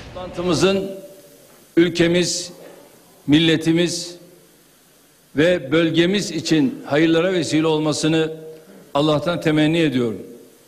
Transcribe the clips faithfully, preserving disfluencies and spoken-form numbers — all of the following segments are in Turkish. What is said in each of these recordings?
Toplantımızın ülkemiz, milletimiz ve bölgemiz için hayırlara vesile olmasını Allah'tan temenni ediyorum.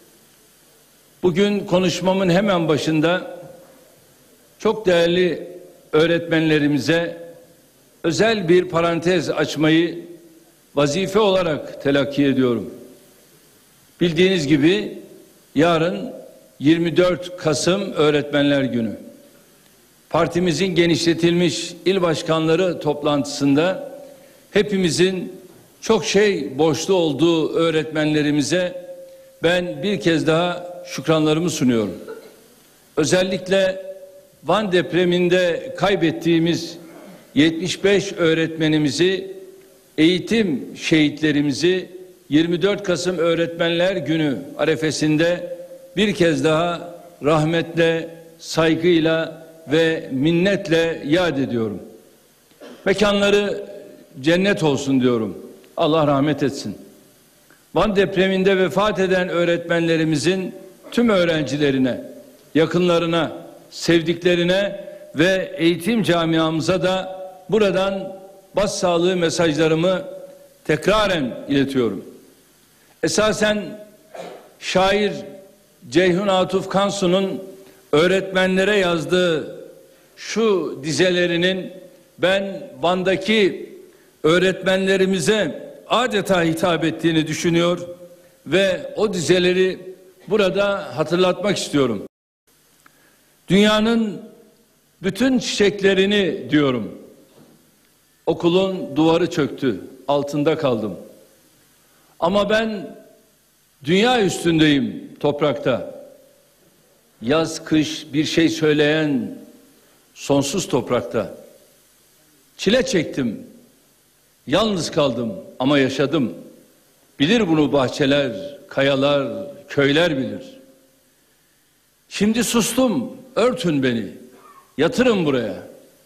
Bugün konuşmamın hemen başında çok değerli öğretmenlerimize özel bir parantez açmayı vazife olarak telakki ediyorum. Bildiğiniz gibi yarın yirmi dört Kasım Öğretmenler Günü. Partimizin genişletilmiş il başkanları toplantısında hepimizin çok şey borçlu olduğu öğretmenlerimize ben bir kez daha şükranlarımı sunuyorum. Özellikle Van depreminde kaybettiğimiz yetmiş beş öğretmenimizi, eğitim şehitlerimizi yirmi dört Kasım Öğretmenler Günü arefesinde bir kez daha rahmetle, saygıyla ve minnetle yad ediyorum. Mekanları cennet olsun diyorum. Allah rahmet etsin. Van depreminde vefat eden öğretmenlerimizin tüm öğrencilerine, yakınlarına, sevdiklerine ve eğitim camiamıza da buradan başsağlığı mesajlarımı tekraren iletiyorum. Esasen şair Ceyhun Atuf Kansu'nun öğretmenlere yazdığı şu dizelerinin ben Van'daki öğretmenlerimize adeta hitap ettiğini düşünüyor ve o dizeleri burada hatırlatmak istiyorum. Dünyanın bütün çiçeklerini diyorum. Okulun duvarı çöktü, altında kaldım. Ama ben dünya üstündeyim toprakta. Yaz kış bir şey söyleyen sonsuz toprakta. Çile çektim, yalnız kaldım ama yaşadım. Bilir bunu bahçeler, kayalar, köyler bilir. Şimdi sustum, örtün beni, yatırın buraya.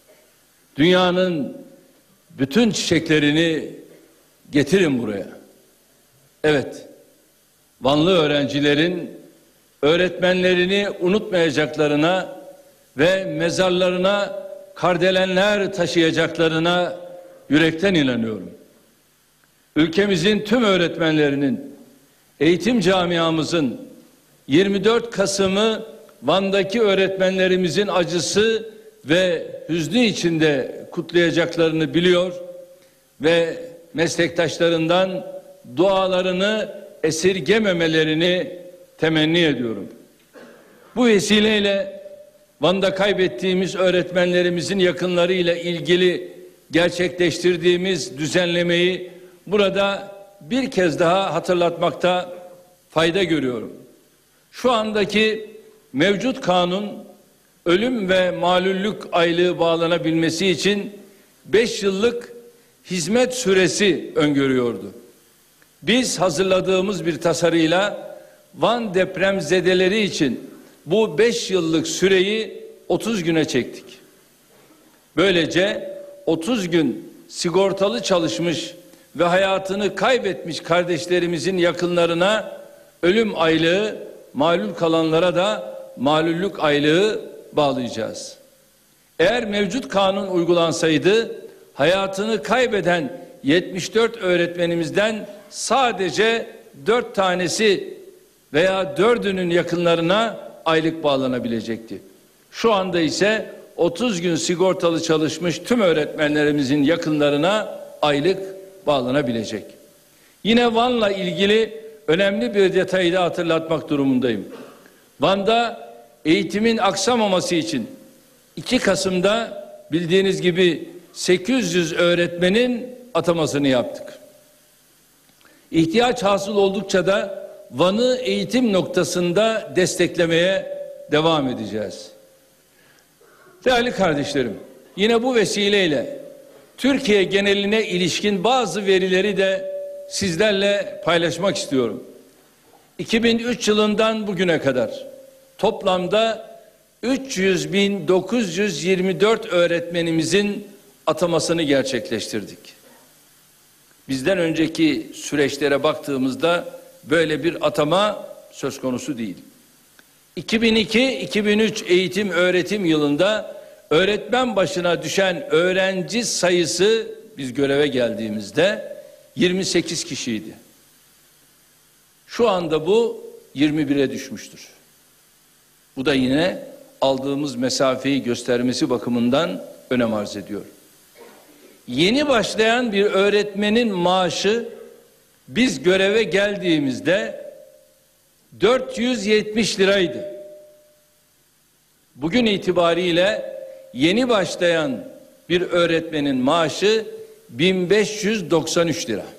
Dünyanın bütün çiçeklerini getirin buraya. Evet, Vanlı öğrencilerin öğretmenlerini unutmayacaklarına ve mezarlarına kardelenler taşıyacaklarına yürekten inanıyorum. Ülkemizin tüm öğretmenlerinin, eğitim camiamızın yirmi dört Kasım'ı Van'daki öğretmenlerimizin acısı ve hüznü içinde kutlayacaklarını biliyor ve meslektaşlarından dualarını esirgememelerini temenni ediyorum. Bu vesileyle Van'da kaybettiğimiz öğretmenlerimizin yakınlarıyla ilgili gerçekleştirdiğimiz düzenlemeyi burada bir kez daha hatırlatmakta fayda görüyorum. Şu andaki mevcut kanun ölüm ve malüllük aylığı bağlanabilmesi için beş yıllık hizmet süresi öngörüyordu. Biz hazırladığımız bir tasarıyla Van depremzedeleri için bu beş yıllık süreyi otuz güne çektik. Böylece otuz gün sigortalı çalışmış ve hayatını kaybetmiş kardeşlerimizin yakınlarına ölüm aylığı, malul kalanlara da malüllük aylığı bağlayacağız. Eğer mevcut kanun uygulansaydı hayatını kaybeden yetmiş dört öğretmenimizden sadece dört tanesi veya dördünün yakınlarına aylık bağlanabilecekti. Şu anda ise otuz gün sigortalı çalışmış tüm öğretmenlerimizin yakınlarına aylık bağlanabilecek. Yine Van'la ilgili önemli bir detayı da hatırlatmak durumundayım. Van'da eğitimin aksamaması için iki Kasım'da bildiğiniz gibi sekiz yüz öğretmenin atamasını yaptık. İhtiyaç hasıl oldukça da Van'ı eğitim noktasında desteklemeye devam edeceğiz. Değerli kardeşlerim, yine bu vesileyle Türkiye geneline ilişkin bazı verileri de sizlerle paylaşmak istiyorum. iki bin üç yılından bugüne kadar toplamda üç yüz bin dokuz yüz yirmi dört öğretmenimizin atamasını gerçekleştirdik. Bizden önceki süreçlere baktığımızda böyle bir atama söz konusu değil. iki bin iki iki bin üç eğitim öğretim yılında öğretmen başına düşen öğrenci sayısı biz göreve geldiğimizde yirmi sekiz kişiydi. Şu anda bu yirmi bire düşmüştür. Bu da yine aldığımız mesafeyi göstermesi bakımından önem arz ediyor. Yeni başlayan bir öğretmenin maaşı biz göreve geldiğimizde dört yüz yetmiş liraydı. Bugün itibariyle yeni başlayan bir öğretmenin maaşı bin beş yüz doksan üç lira.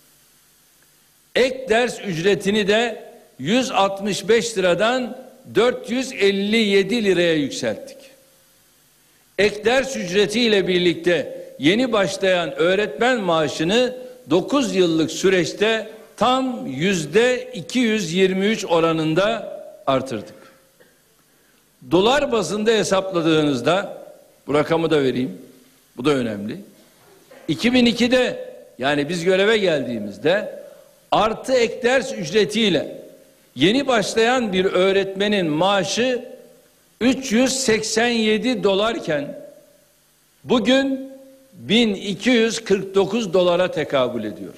Ek ders ücretini de yüz altmış beş liradan dört yüz elli yedi liraya yükselttik. Ek ders ücretiyle birlikte yeni başlayan öğretmen maaşını dokuz yıllık süreçte tam yüzde iki yüz yirmi üç oranında artırdık. Dolar bazında hesapladığınızda, bu rakamı da vereyim, bu da önemli. iki bin ikide yani biz göreve geldiğimizde artı ek ders ücretiyle yeni başlayan bir öğretmenin maaşı üç yüz seksen yedi dolarken bugün bin iki yüz kırk dokuz dolara tekabül ediyor.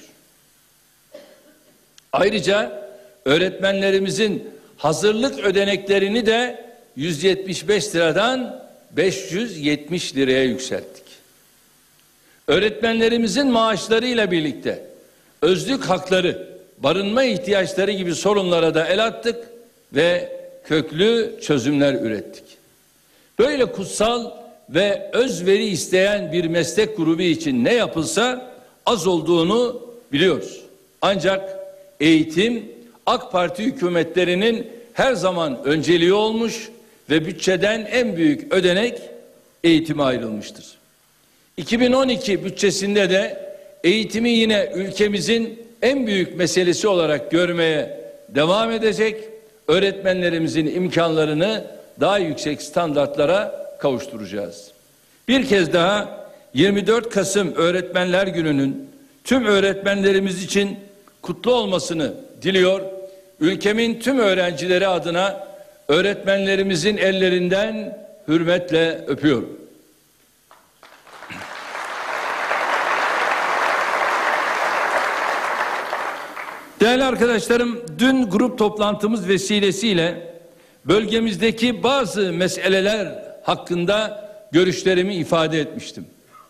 Ayrıca öğretmenlerimizin hazırlık ödeneklerini de yüz yetmiş beş liradan beş yüz yetmiş liraya yükselttik. Öğretmenlerimizin maaşlarıyla birlikte özlük hakları, barınma ihtiyaçları gibi sorunlara da el attık ve köklü çözümler ürettik. Böyle kutsal ve özveri isteyen bir meslek grubu için ne yapılsa az olduğunu biliyoruz. Ancak eğitim AK Parti hükümetlerinin her zaman önceliği olmuş ve bütçeden en büyük ödenek eğitime ayrılmıştır. iki bin on iki bütçesinde de eğitimi yine ülkemizin en büyük meselesi olarak görmeye devam edecek, öğretmenlerimizin imkanlarını daha yüksek standartlara kavuşturacağız. Bir kez daha yirmi dört Kasım Öğretmenler Günü'nün tüm öğretmenlerimiz için kutlu olmasını diliyor. Ülkemin tüm öğrencileri adına öğretmenlerimizin ellerinden hürmetle öpüyorum. Değerli arkadaşlarım, dün grup toplantımız vesilesiyle bölgemizdeki bazı meseleler hakkında görüşlerimi ifade etmiştim.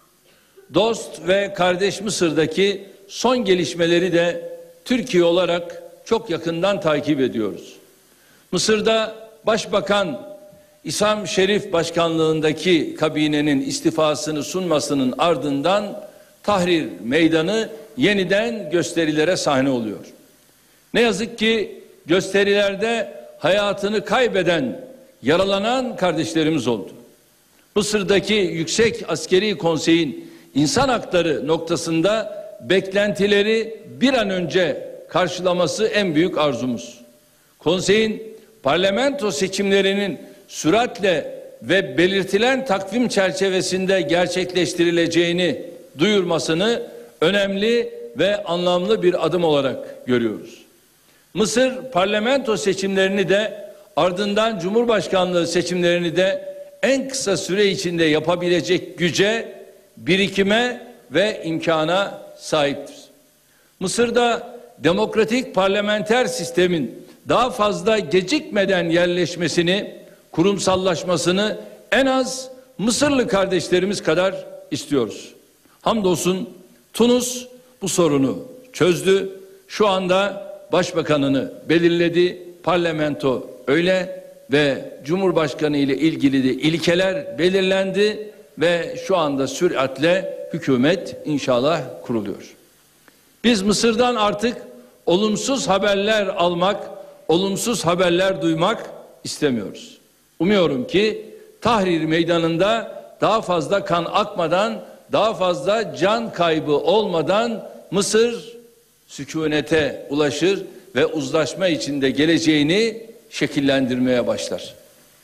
Dost ve kardeş Mısır'daki son gelişmeleri de Türkiye olarak çok yakından takip ediyoruz. Mısır'da Başbakan İsam Şerif başkanlığındaki kabinenin istifasını sunmasının ardından Tahrir Meydanı yeniden gösterilere sahne oluyor. Ne yazık ki gösterilerde hayatını kaybeden, yaralanan kardeşlerimiz oldu. Mısır'daki Yüksek Askeri Konsey'in insan hakları noktasında beklentileri bir an önce karşılaması en büyük arzumuz. Konseyin parlamento seçimlerinin süratle ve belirtilen takvim çerçevesinde gerçekleştirileceğini duyurmasını önemli ve anlamlı bir adım olarak görüyoruz. Mısır parlamento seçimlerini de ardından Cumhurbaşkanlığı seçimlerini de en kısa süre içinde yapabilecek güce, birikime ve imkana sahiptir. Mısır'da demokratik parlamenter sistemin daha fazla gecikmeden yerleşmesini, kurumsallaşmasını en az Mısırlı kardeşlerimiz kadar istiyoruz. Hamdolsun Tunus bu sorunu çözdü. Şu anda başbakanını belirledi. Parlamento öyle ve Cumhurbaşkanı ile ilgili de ilkeler belirlendi ve şu anda süratle hükümet inşallah kuruluyor. Biz Mısır'dan artık olumsuz haberler almak, olumsuz haberler duymak istemiyoruz. Umuyorum ki Tahrir Meydanı'nda daha fazla kan akmadan, daha fazla can kaybı olmadan Mısır sükunete ulaşır ve uzlaşma içinde geleceğini şekillendirmeye başlar.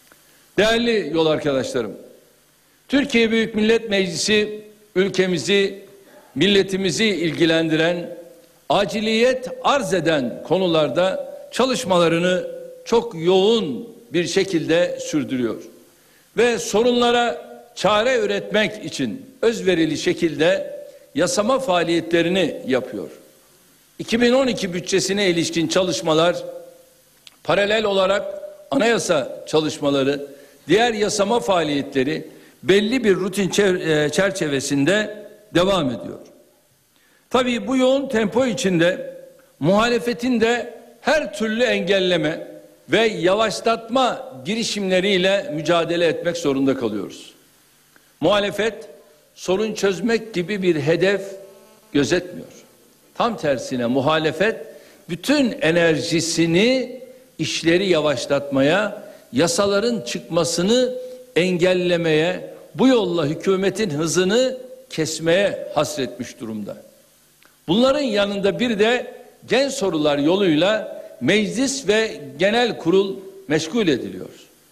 Değerli yol arkadaşlarım, Türkiye Büyük Millet Meclisi ülkemizi, milletimizi ilgilendiren, aciliyet arz eden konularda çalışmalarını çok yoğun bir şekilde sürdürüyor. Ve sorunlara çare üretmek için özverili şekilde yasama faaliyetlerini yapıyor. iki bin on iki bütçesine ilişkin çalışmalar, paralel olarak anayasa çalışmaları, diğer yasama faaliyetleri belli bir rutin çerçevesinde devam ediyor. Tabii bu yoğun tempo içinde muhalefetin de her türlü engelleme ve yavaşlatma girişimleriyle mücadele etmek zorunda kalıyoruz. Muhalefet sorun çözmek gibi bir hedef gözetmiyor. Tam tersine muhalefet bütün enerjisini işleri yavaşlatmaya, yasaların çıkmasını engellemeye, bu yolla hükümetin hızını kesmeye hasretmiş durumda. Bunların yanında bir de gen sorular yoluyla meclis ve genel kurul meşgul ediliyor.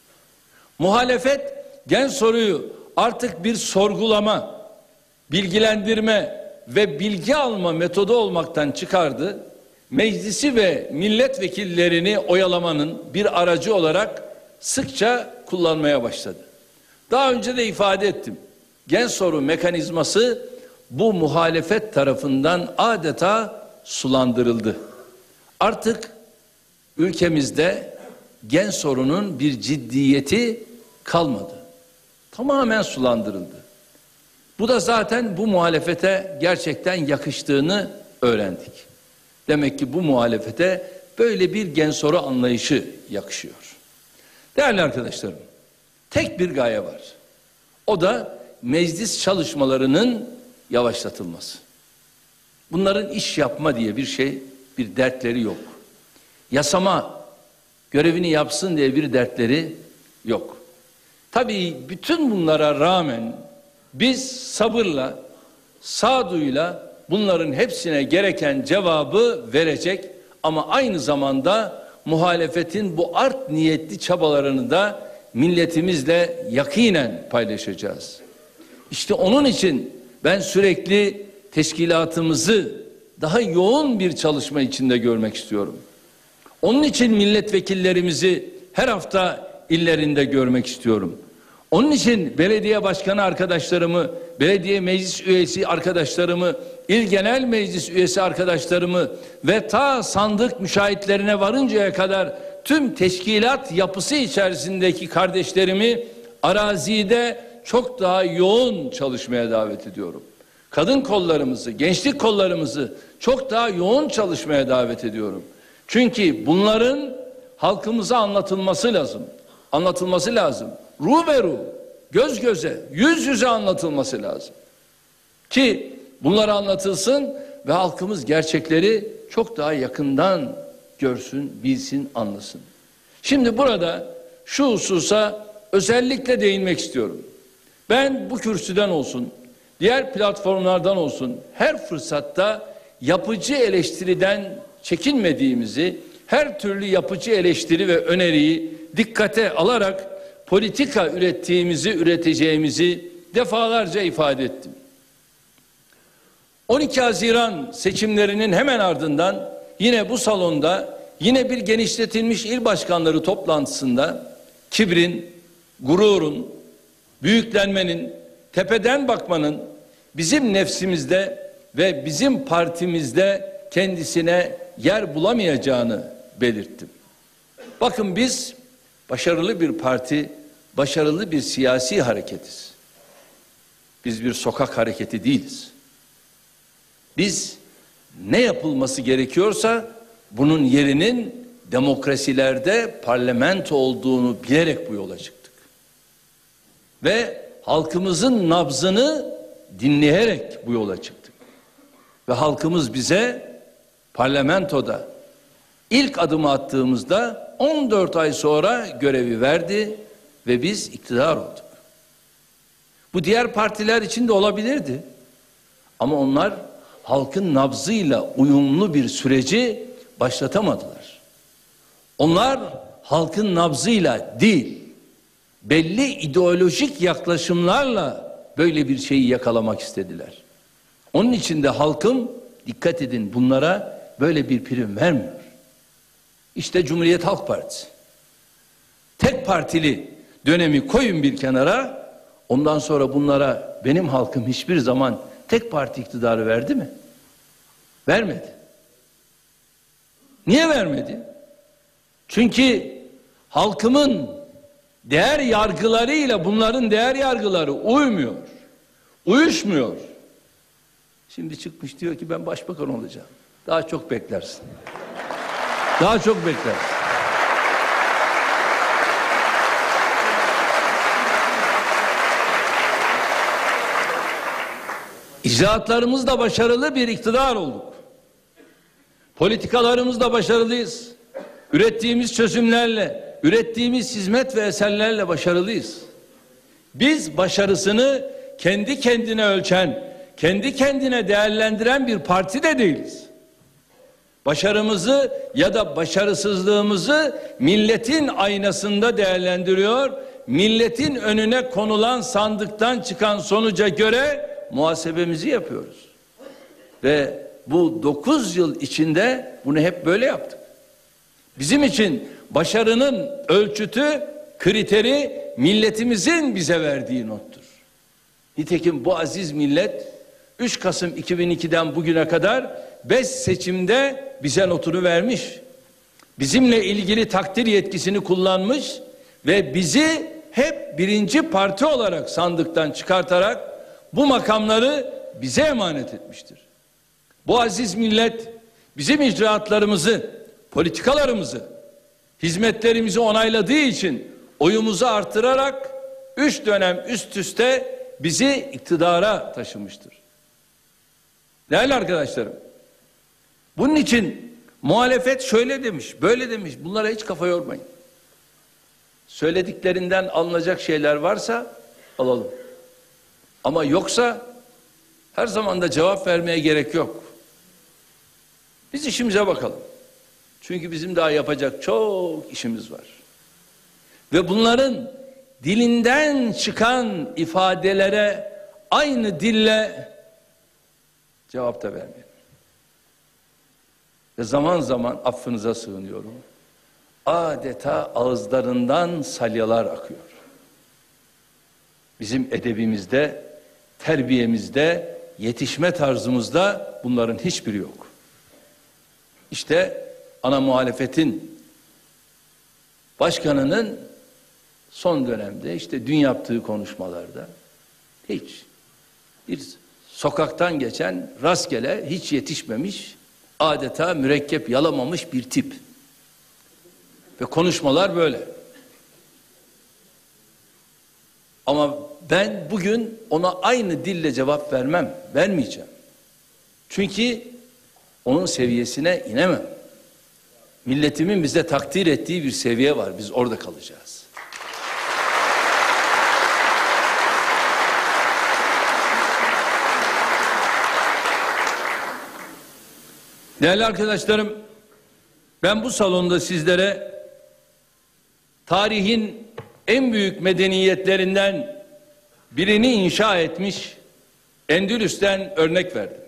Muhalefet gen soruyu artık bir sorgulama, bilgilendirme ve bilgi alma metodu olmaktan çıkardı. Meclisi ve milletvekillerini oyalamanın bir aracı olarak sıkça kullanmaya başladı. Daha önce de ifade ettim. Gen soru mekanizması bu muhalefet tarafından adeta sulandırıldı. Artık ülkemizde gen sorunun bir ciddiyeti kalmadı. Tamamen sulandırıldı. Bu da zaten bu muhalefete gerçekten yakıştığını öğrendik. Demek ki bu muhalefete böyle bir gen soru anlayışı yakışıyor. Değerli arkadaşlarım, tek bir gaye var. O da meclis çalışmalarının yavaşlatılması. Bunların iş yapma diye bir şey, bir dertleri yok. Yasama görevini yapsın diye bir dertleri yok. Tabii bütün bunlara rağmen biz sabırla, sağduyuyla bunların hepsine gereken cevabı verecek ama aynı zamanda muhalefetin bu art niyetli çabalarını da milletimizle yakinen paylaşacağız. İşte onun için ben sürekli teşkilatımızı daha yoğun bir çalışma içinde görmek istiyorum. Onun için milletvekillerimizi her hafta illerinde görmek istiyorum. Onun için belediye başkanı arkadaşlarımı, belediye meclis üyesi arkadaşlarımı, il genel meclis üyesi arkadaşlarımı ve ta sandık müşahitlerine varıncaya kadar tüm teşkilat yapısı içerisindeki kardeşlerimi arazide çok daha yoğun çalışmaya davet ediyorum. Kadın kollarımızı, gençlik kollarımızı çok daha yoğun çalışmaya davet ediyorum. Çünkü bunların halkımıza anlatılması lazım. Anlatılması lazım. Ruh ve ruh, göz göze, yüz yüze anlatılması lazım. Ki bunlar anlatılsın ve halkımız gerçekleri çok daha yakından görsün, bilsin, anlasın. Şimdi burada şu hususa özellikle değinmek istiyorum. Ben bu kürsüden olsun, diğer platformlardan olsun her fırsatta yapıcı eleştiriden çekinmediğimizi, her türlü yapıcı eleştiri ve öneriyi dikkate alarak politika ürettiğimizi, üreteceğimizi defalarca ifade ettim. on iki Haziran seçimlerinin hemen ardından yine bu salonda yine bir genişletilmiş il başkanları toplantısında kibrin, gururun, büyüklenmenin, tepeden bakmanın bizim nefsimizde ve bizim partimizde kendisine yer bulamayacağını belirttim. Bakın biz başarılı bir parti, başarılı bir siyasi hareketiz. Biz bir sokak hareketi değiliz. Biz ne yapılması gerekiyorsa bunun yerinin demokrasilerde parlamento olduğunu bilerek bu yola çıktık. Ve halkımızın nabzını dinleyerek bu yola çıktık. Ve halkımız bize parlamentoda ilk adımı attığımızda on dört ay sonra görevi verdi ve biz iktidar olduk. Bu diğer partiler için de olabilirdi. Ama onlar halkın nabzıyla uyumlu bir süreci başlatamadılar. Onlar halkın nabzıyla değil, belli ideolojik yaklaşımlarla böyle bir şeyi yakalamak istediler. Onun için de halkım, dikkat edin, bunlara böyle bir prim vermiyor. İşte Cumhuriyet Halk Partisi. tek partili dönemi koyun bir kenara. Ondan sonra bunlara benim halkım hiçbir zaman tek parti iktidarı verdi mi? Vermedi. Niye vermedi? Çünkü halkımın değer yargılarıyla bunların değer yargıları uymuyor. Uyuşmuyor. Şimdi çıkmış diyor ki ben başbakan olacağım. Daha çok beklersin. Daha çok beklersin. İcraatlarımızda başarılı bir iktidar olduk. Politikalarımızda başarılıyız. Ürettiğimiz çözümlerle, ürettiğimiz hizmet ve eserlerle başarılıyız. Biz başarısını kendi kendine ölçen, kendi kendine değerlendiren bir parti de değiliz. Başarımızı ya da başarısızlığımızı milletin aynasında değerlendiriyor, milletin önüne konulan sandıktan çıkan sonuca göre muhasebemizi yapıyoruz. Ve bu dokuz yıl içinde bunu hep böyle yaptık. Bizim için başarının ölçütü, kriteri milletimizin bize verdiği nottur. Nitekim bu aziz millet üç Kasım iki bin ikiden bugüne kadar beş seçimde bize notunu vermiş. Bizimle ilgili takdir yetkisini kullanmış ve bizi hep birinci parti olarak sandıktan çıkartarak bu makamları bize emanet etmiştir. Bu aziz millet bizim icraatlarımızı, politikalarımızı, hizmetlerimizi onayladığı için oyumuzu artırarak üç dönem üst üste bizi iktidara taşımıştır. Değerli arkadaşlarım, bunun için muhalefet şöyle demiş, böyle demiş, bunlara hiç kafa yormayın. Söylediklerinden alınacak şeyler varsa alalım. Ama yoksa her zaman da cevap vermeye gerek yok. Biz işimize bakalım. Çünkü bizim daha yapacak çok işimiz var. Ve bunların dilinden çıkan ifadelere aynı dille cevap da vermeyelim. Ve zaman zaman affınıza sığınıyorum. Adeta ağızlarından salyalar akıyor. Bizim edebimizde, terbiyemizde, yetişme tarzımızda bunların hiçbiri yok. İşte ana muhalefetin başkanının son dönemde işte dün yaptığı konuşmalarda hiç bir sokaktan geçen rastgele hiç yetişmemiş, adeta mürekkep yalamamış bir tip. Ve konuşmalar böyle. Ama ben bugün ona aynı dille cevap vermem, vermeyeceğim. Çünkü onun seviyesine inemem. Milletimin bize takdir ettiği bir seviye var, biz orada kalacağız. Değerli arkadaşlarım, ben bu salonda sizlere tarihin en büyük medeniyetlerinden birini inşa etmiş Endülüs'ten örnek verdim.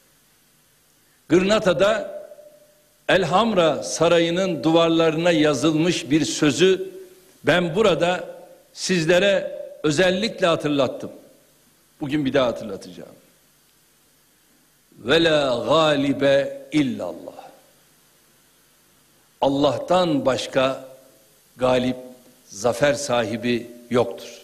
Gırnata'da Elhamra Sarayı'nın duvarlarına yazılmış bir sözü ben burada sizlere özellikle hatırlattım. Bugün bir daha hatırlatacağım. Ve la galibe illallah. Allah'tan başka galip, zafer sahibi yoktur.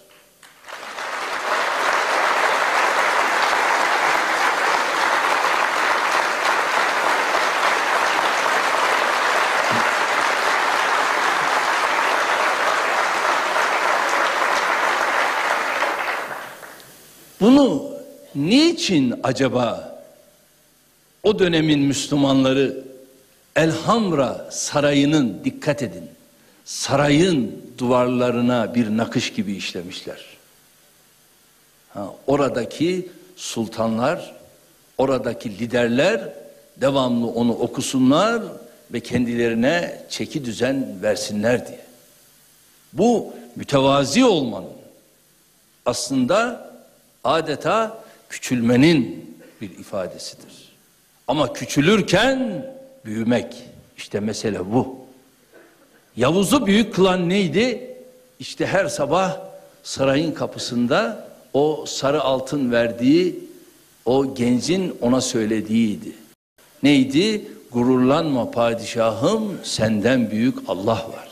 Bunu niçin acaba o dönemin Müslümanları Elhamra Sarayı'nın, dikkat edin, sarayın duvarlarına bir nakış gibi işlemişler. Ha, oradaki sultanlar, oradaki liderler devamlı onu okusunlar ve kendilerine çeki düzen versinler diye. Bu mütevazi olmanın aslında adeta küçülmenin bir ifadesidir. Ama küçülürken büyümek, işte mesele bu. Yavuz'u büyük kılan neydi? işte her sabah sarayın kapısında o sarı altın verdiği o gencin ona söylediğiydi. Neydi? Gururlanma padişahım, senden büyük Allah var.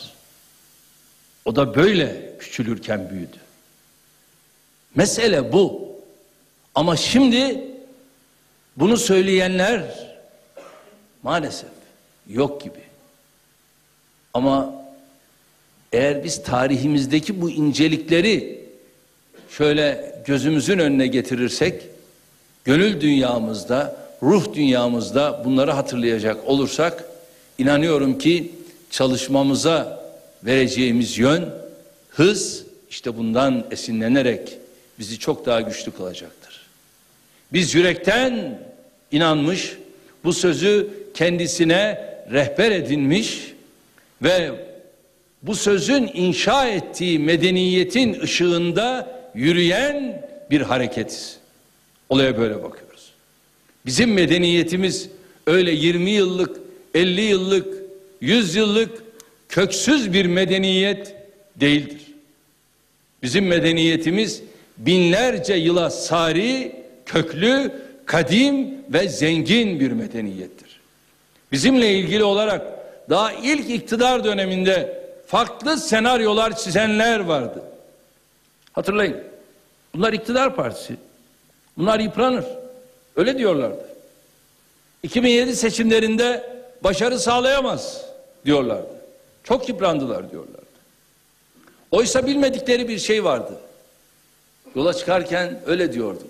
O da böyle küçülürken büyüdü. Mesele bu. Ama şimdi bunu söyleyenler maalesef yok gibi. Ama eğer biz tarihimizdeki bu incelikleri şöyle gözümüzün önüne getirirsek, gönül dünyamızda, ruh dünyamızda bunları hatırlayacak olursak, inanıyorum ki çalışmamıza vereceğimiz yön, hız, işte bundan esinlenerek bizi çok daha güçlü kılacaktır. Biz yürekten inanmış, bu sözü kendisine rehber edinmiş ve bu sözün inşa ettiği medeniyetin ışığında yürüyen bir hareketiz. Olaya böyle bakıyoruz. Bizim medeniyetimiz öyle yirmi yıllık, elli yıllık, yüz yıllık köksüz bir medeniyet değildir. Bizim medeniyetimiz binlerce yıla sari, köklü, kadim ve zengin bir medeniyettir. Bizimle ilgili olarak daha ilk iktidar döneminde farklı senaryolar çizenler vardı. Hatırlayın. Bunlar iktidar partisi. Bunlar yıpranır. Öyle diyorlardı. iki bin yedi seçimlerinde başarı sağlayamaz diyorlardı. Çok yıprandılar diyorlardı. Oysa bilmedikleri bir şey vardı. Yola çıkarken öyle diyorduk.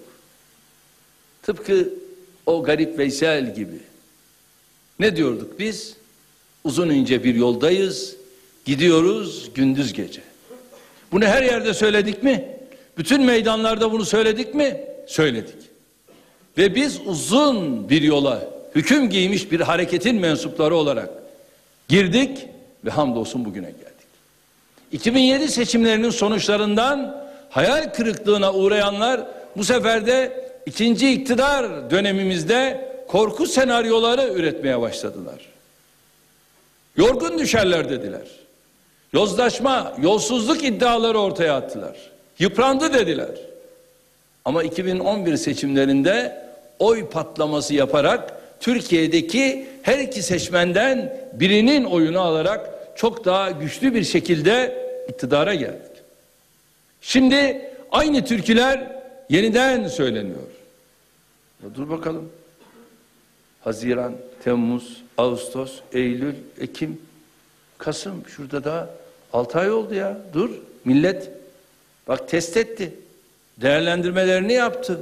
Tıpkı o garip Veysel gibi. Ne diyorduk biz? Uzun ince bir yoldayız. Gidiyoruz gündüz gece. Bunu her yerde söyledik mi? Bütün meydanlarda bunu söyledik mi? Söyledik. Ve biz uzun bir yola hüküm giymiş bir hareketin mensupları olarak girdik ve hamdolsun bugüne geldik. iki bin yedi seçimlerinin sonuçlarından hayal kırıklığına uğrayanlar bu sefer de ikinci iktidar dönemimizde korku senaryoları üretmeye başladılar. Yorgun düşerler dediler. Yozlaşma, yolsuzluk iddiaları ortaya attılar. Yıprandı dediler. Ama iki bin on bir seçimlerinde oy patlaması yaparak Türkiye'deki her iki seçmenden birinin oyunu alarak çok daha güçlü bir şekilde iktidara geldik. Şimdi aynı türküler yeniden söyleniyor. Ya dur bakalım. Haziran, Temmuz, Ağustos, Eylül, Ekim, Kasım. Şurada da altı ay oldu ya. Dur. Millet bak test etti. Değerlendirmelerini yaptı.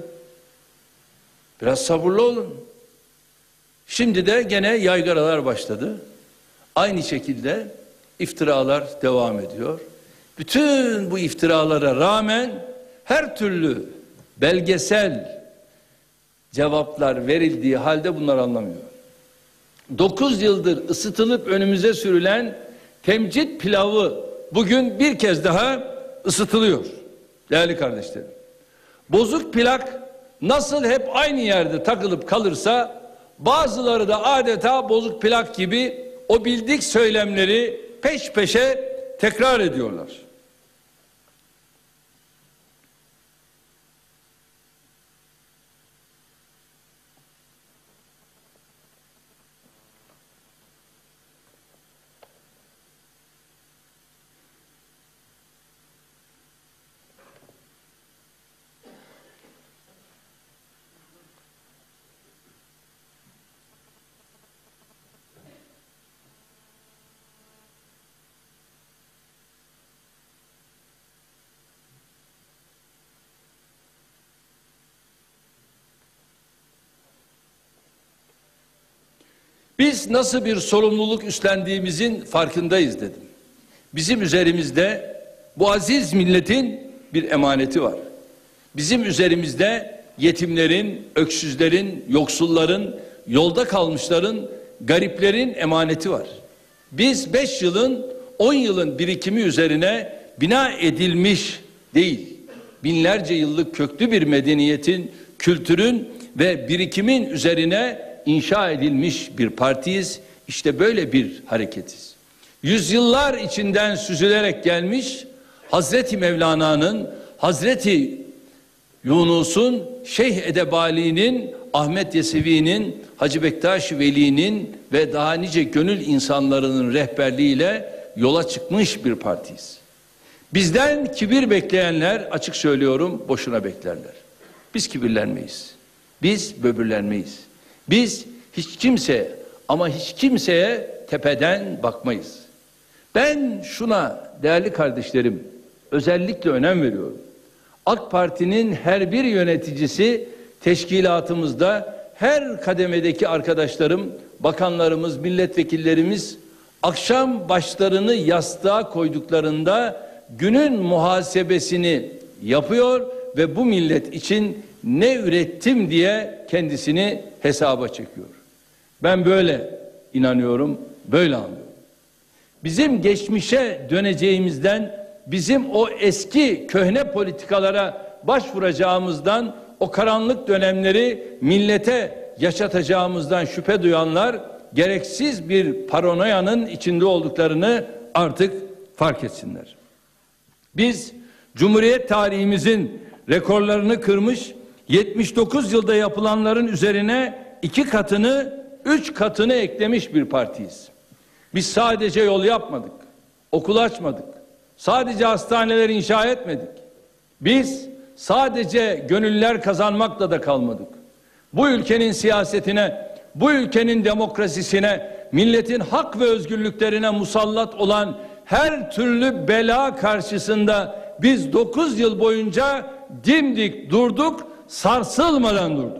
Biraz sabırlı olun. Şimdi de gene yaygaralar başladı. Aynı şekilde iftiralar devam ediyor. Bütün bu iftiralara rağmen her türlü belgesel cevaplar verildiği halde bunlar anlamıyor. Dokuz yıldır ısıtılıp önümüze sürülen temcit pilavı bugün bir kez daha ısıtılıyor. Değerli kardeşlerim. Bozuk plak nasıl hep aynı yerde takılıp kalırsa bazıları da adeta bozuk plak gibi o bildik söylemleri peş peşe tekrar ediyorlar. Biz nasıl bir sorumluluk üstlendiğimizin farkındayız dedim. Bizim üzerimizde bu aziz milletin bir emaneti var. Bizim üzerimizde yetimlerin, öksüzlerin, yoksulların, yolda kalmışların, gariplerin emaneti var. Biz beş yılın, on yılın birikimi üzerine bina edilmiş değil, binlerce yıllık köklü bir medeniyetin, kültürün ve birikimin üzerine inşa edilmiş bir partiyiz. İşte böyle bir hareketiz. Yüzyıllar içinden süzülerek gelmiş, Hazreti Mevlana'nın, Hazreti Yunus'un, Şeyh Edebali'nin, Ahmet Yesevi'nin, Hacı Bektaş Veli'nin ve daha nice gönül insanlarının rehberliğiyle yola çıkmış bir partiyiz. Bizden kibir bekleyenler, açık söylüyorum, boşuna beklerler. Biz kibirlenmeyiz. Biz böbürlenmeyiz. Biz hiç kimseye ama hiç kimseye tepeden bakmayız. Ben şuna değerli kardeşlerim özellikle önem veriyorum. AK Parti'nin her bir yöneticisi teşkilatımızda her kademedeki arkadaşlarım, bakanlarımız, milletvekillerimiz akşam başlarını yastığa koyduklarında günün muhasebesini yapıyor ve bu millet için ne ürettim diye kendisini hesaba çekiyor. Ben böyle inanıyorum, böyle anlıyorum. Bizim geçmişe döneceğimizden, bizim o eski köhne politikalara başvuracağımızdan, o karanlık dönemleri millete yaşatacağımızdan şüphe duyanlar gereksiz bir paranoyanın içinde olduklarını artık fark etsinler. Biz Cumhuriyet tarihimizin rekorlarını kırmış, yetmiş dokuz yılda yapılanların üzerine iki katını, üç katını eklemiş bir partiyiz. Biz sadece yol yapmadık, okul açmadık, sadece hastaneler inşa etmedik. Biz sadece gönüller kazanmakla da kalmadık. Bu ülkenin siyasetine, bu ülkenin demokrasisine, milletin hak ve özgürlüklerine musallat olan her türlü bela karşısında biz dokuz yıl boyunca dimdik durduk, sarsılmadan durduk.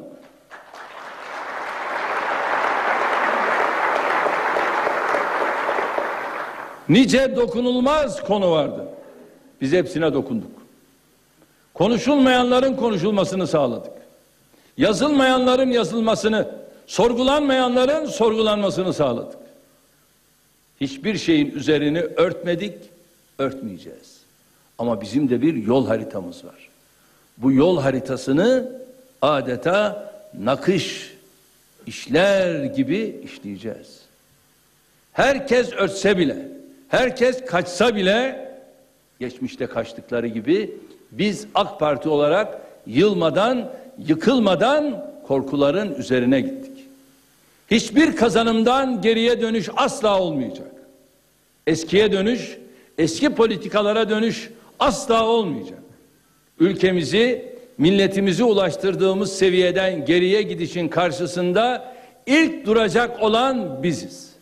Nice dokunulmaz konu vardı. Biz hepsine dokunduk. Konuşulmayanların konuşulmasını sağladık. Yazılmayanların yazılmasını, sorgulanmayanların sorgulanmasını sağladık. Hiçbir şeyin üzerini örtmedik, örtmeyeceğiz. Ama bizim de bir yol haritamız var. Bu yol haritasını adeta nakış, işler gibi işleyeceğiz. Herkes örtse bile, herkes kaçsa bile, geçmişte kaçtıkları gibi biz AK Parti olarak yılmadan, yıkılmadan korkuların üzerine gittik. Hiçbir kazanımdan geriye dönüş asla olmayacak. Eskiye dönüş, eski politikalara dönüş asla olmayacak. Ülkemizi, milletimizi ulaştırdığımız seviyeden geriye gidişin karşısında ilk duracak olan biziz.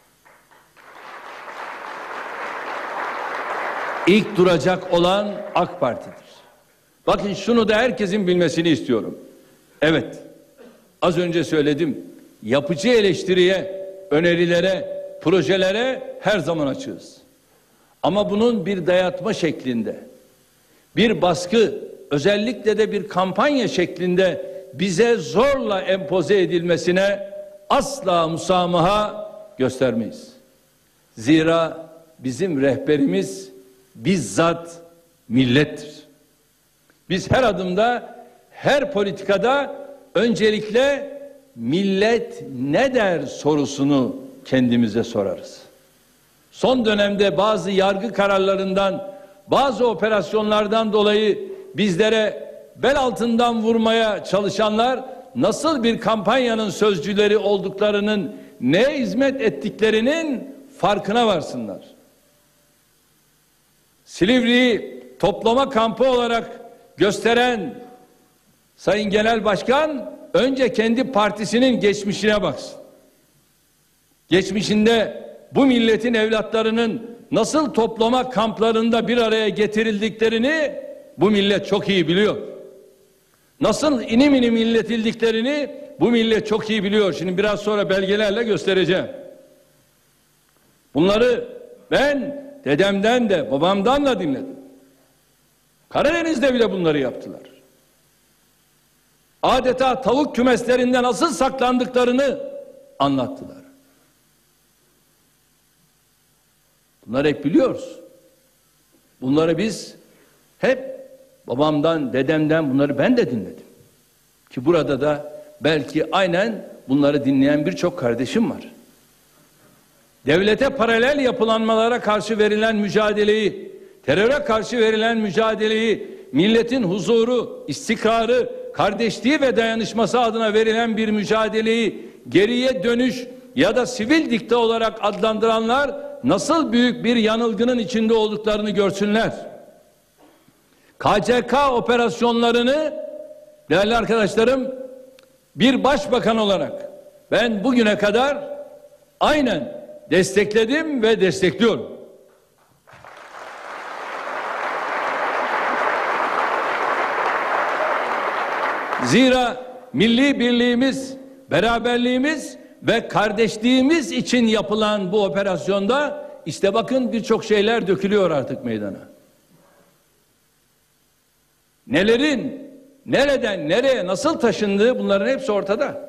İlk duracak olan AK Parti'dir. Bakın şunu da herkesin bilmesini istiyorum. Evet, az önce söyledim. Yapıcı eleştiriye, önerilere, projelere her zaman açığız. Ama bunun bir dayatma şeklinde, bir baskı, özellikle de bir kampanya şeklinde bize zorla empoze edilmesine asla musamaha göstermeyiz. Zira bizim rehberimiz bizzat millettir. Biz her adımda, her politikada öncelikle millet ne der sorusunu kendimize sorarız. Son dönemde bazı yargı kararlarından, bazı operasyonlardan dolayı bizlere bel altından vurmaya çalışanlar nasıl bir kampanyanın sözcüleri olduklarının, neye hizmet ettiklerinin farkına varsınlar. Silivri'yi toplama kampı olarak gösteren Sayın Genel Başkan önce kendi partisinin geçmişine baksın. Geçmişinde bu milletin evlatlarının nasıl toplama kamplarında bir araya getirildiklerini bu millet çok iyi biliyor. Nasıl inim inim milletildiklerini bu millet çok iyi biliyor. Şimdi biraz sonra belgelerle göstereceğim. Bunları ben dedemden de babamdan da dinledim. Karadeniz'de bile bunları yaptılar. Adeta tavuk kümeslerinde nasıl saklandıklarını anlattılar. Bunları hep biliyoruz. Bunları biz hep babamdan, dedemden bunları ben de dinledim. Ki burada da belki aynen bunları dinleyen birçok kardeşim var. Devlete paralel yapılanmalara karşı verilen mücadeleyi, teröre karşı verilen mücadeleyi, milletin huzuru, istikrarı, kardeşliği ve dayanışması adına verilen bir mücadeleyi geriye dönüş ya da sivil dikte olarak adlandıranlar nasıl büyük bir yanılgının içinde olduklarını görsünler. K C K operasyonlarını değerli arkadaşlarım, bir başbakan olarak ben bugüne kadar aynen destekledim ve destekliyorum. Zira milli birliğimiz, beraberliğimiz ve kardeşliğimiz için yapılan bu operasyonda işte bakın birçok şeyler dökülüyor artık meydana. Nelerin, nereden, nereye, nasıl taşındığı bunların hepsi ortada.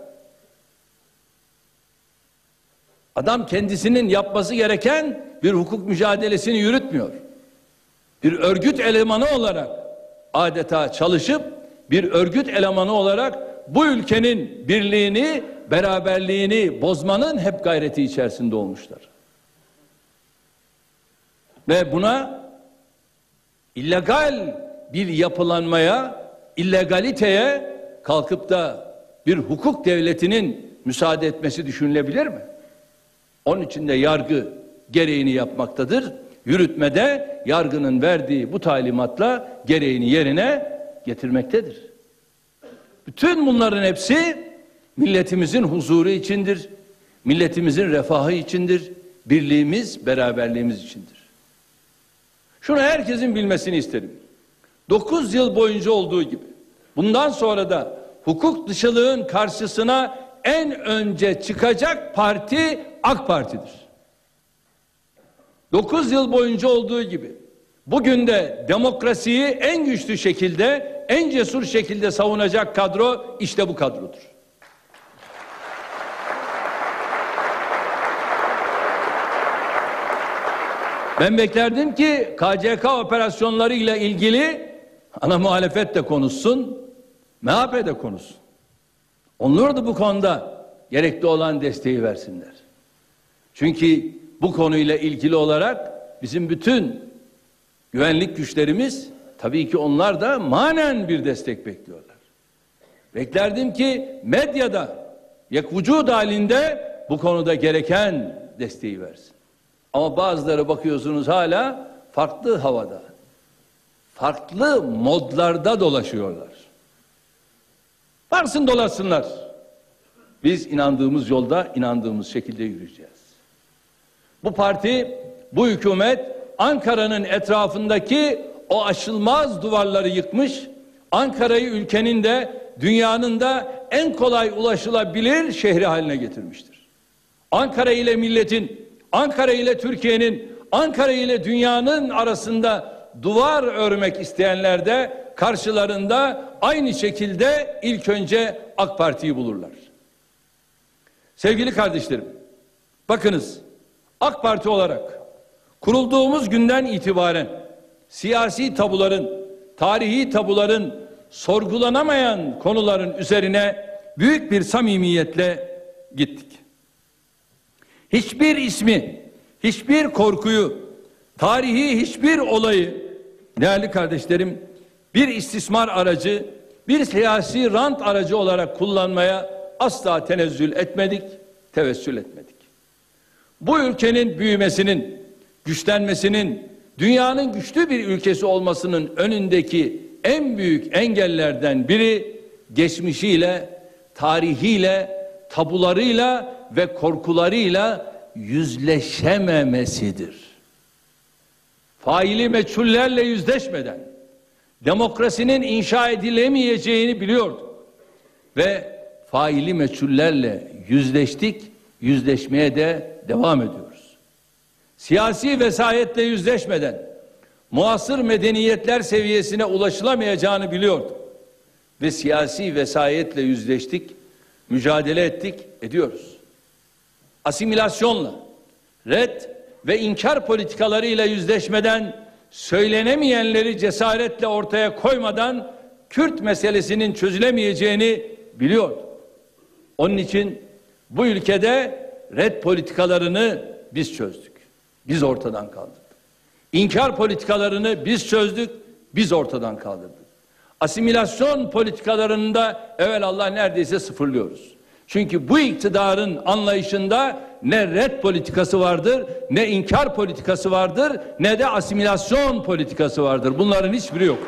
Adam kendisinin yapması gereken bir hukuk mücadelesini yürütmüyor. Bir örgüt elemanı olarak adeta çalışıp bir örgüt elemanı olarak bu ülkenin birliğini, beraberliğini bozmanın hep gayreti içerisinde olmuşlar. Ve buna illegal bir yapılanmaya, illegaliteye kalkıp da bir hukuk devletinin müsaade etmesi düşünülebilir mi? Onun için de yargı gereğini yapmaktadır. Yürütmede yargının verdiği bu talimatla gereğini yerine getirmektedir. Bütün bunların hepsi milletimizin huzuru içindir. Milletimizin refahı içindir. Birliğimiz, beraberliğimiz içindir. Şunu herkesin bilmesini isterim. Dokuz yıl boyunca olduğu gibi bundan sonra da hukuk dışılığın karşısına en önce çıkacak parti AK Parti'dir. Dokuz yıl boyunca olduğu gibi bugün de demokrasiyi en güçlü şekilde, en cesur şekilde savunacak kadro işte bu kadrodur. Ben beklerdim ki K C K operasyonlarıyla ilgili ana muhalefet de konuşsun, M H P de konuşsun. Onlar da bu konuda gerekli olan desteği versinler. Çünkü bu konuyla ilgili olarak bizim bütün güvenlik güçlerimiz, tabii ki onlar da manen bir destek bekliyorlar. Beklerdim ki medyada yek vücud halinde bu konuda gereken desteği versin. Ama bazıları bakıyorsunuz hala farklı havada, farklı modlarda dolaşıyorlar. Varsın dolaşsınlar. Biz inandığımız yolda, inandığımız şekilde yürüyeceğiz. Bu parti, bu hükümet Ankara'nın etrafındaki o aşılmaz duvarları yıkmış, Ankara'yı ülkenin de dünyanın da en kolay ulaşılabilir şehri haline getirmiştir. Ankara ile milletin, Ankara ile Türkiye'nin, Ankara ile dünyanın arasında duvar örmek isteyenler de karşılarında aynı şekilde ilk önce AK Parti'yi bulurlar. Sevgili kardeşlerim, bakınız AK Parti olarak kurulduğumuz günden itibaren siyasi tabuların, tarihi tabuların, sorgulanamayan konuların üzerine büyük bir samimiyetle gittik. Hiçbir ismi, hiçbir korkuyu, tarihi hiçbir olayı değerli kardeşlerim bir istismar aracı, bir siyasi rant aracı olarak kullanmaya asla tenezzül etmedik, tevessül etmedik. Bu ülkenin büyümesinin, güçlenmesinin, dünyanın güçlü bir ülkesi olmasının önündeki en büyük engellerden biri geçmişiyle, tarihiyle, tabularıyla ve korkularıyla yüzleşememesidir. Faili meçhullerle yüzleşmeden demokrasinin inşa edilemeyeceğini biliyorduk. Ve faili meçhullerle yüzleştik, yüzleşmeye de devam ediyoruz. Siyasi vesayetle yüzleşmeden muasır medeniyetler seviyesine ulaşılamayacağını biliyorduk. Ve siyasi vesayetle yüzleştik, mücadele ettik, ediyoruz. Asimilasyonla, red ve inkar politikalarıyla yüzleşmeden, söylenemeyenleri cesaretle ortaya koymadan Kürt meselesinin çözülemeyeceğini biliyorduk. Onun için bu ülkede red politikalarını biz çözdük. Biz ortadan kaldırdık. İnkar politikalarını biz çözdük, biz ortadan kaldırdık. Asimilasyon politikalarını da evelallah neredeyse sıfırlıyoruz. Çünkü bu iktidarın anlayışında ne red politikası vardır, ne inkar politikası vardır, ne de asimilasyon politikası vardır. Bunların hiçbiri yok.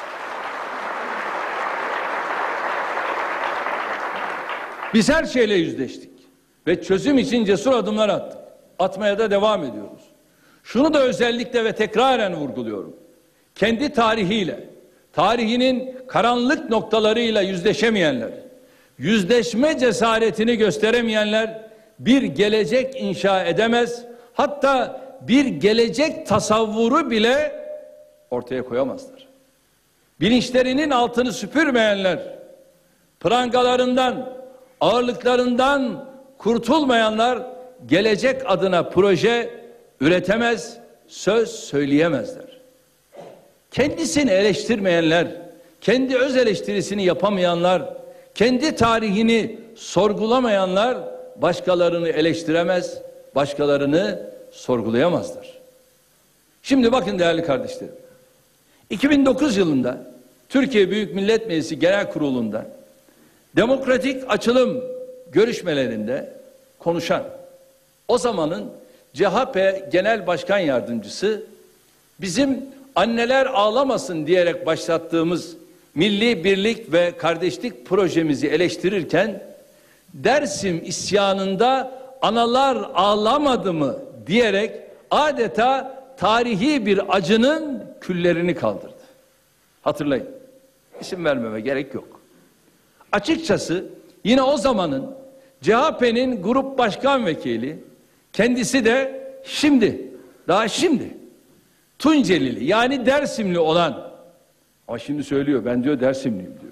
Biz her şeyle yüzleştik ve çözüm için cesur adımlar attık. Atmaya da devam ediyoruz. Şunu da özellikle ve tekraren vurguluyorum. Kendi tarihiyle, tarihinin karanlık noktalarıyla yüzleşemeyenler, yüzleşme cesaretini gösteremeyenler bir gelecek inşa edemez, hatta bir gelecek tasavvuru bile ortaya koyamazlar. Bilinçlerinin altını süpürmeyenler, prangalarından, ağırlıklarından kurtulmayanlar gelecek adına proje üretemez, söz söyleyemezler. Kendisini eleştirmeyenler, kendi öz eleştirisini yapamayanlar, kendi tarihini sorgulamayanlar başkalarını eleştiremez, başkalarını sorgulayamazlar. Şimdi bakın değerli kardeşlerim. iki bin dokuz yılında Türkiye Büyük Millet Meclisi Genel Kurulu'nda demokratik açılım görüşmelerinde konuşan o zamanın C H P Genel Başkan Yardımcısı bizim anneler ağlamasın diyerek başlattığımız milli birlik ve kardeşlik projemizi eleştirirken Dersim isyanında analar ağlamadı mı diyerek adeta tarihi bir acının küllerini kaldırdı. Hatırlayın. İsim vermeme gerek yok. Açıkçası yine o zamanın C H P'nin grup başkan vekili, kendisi de şimdi, daha şimdi Tuncelili yani Dersimli olan, ama şimdi söylüyor, ben diyor Dersimliyim diyor.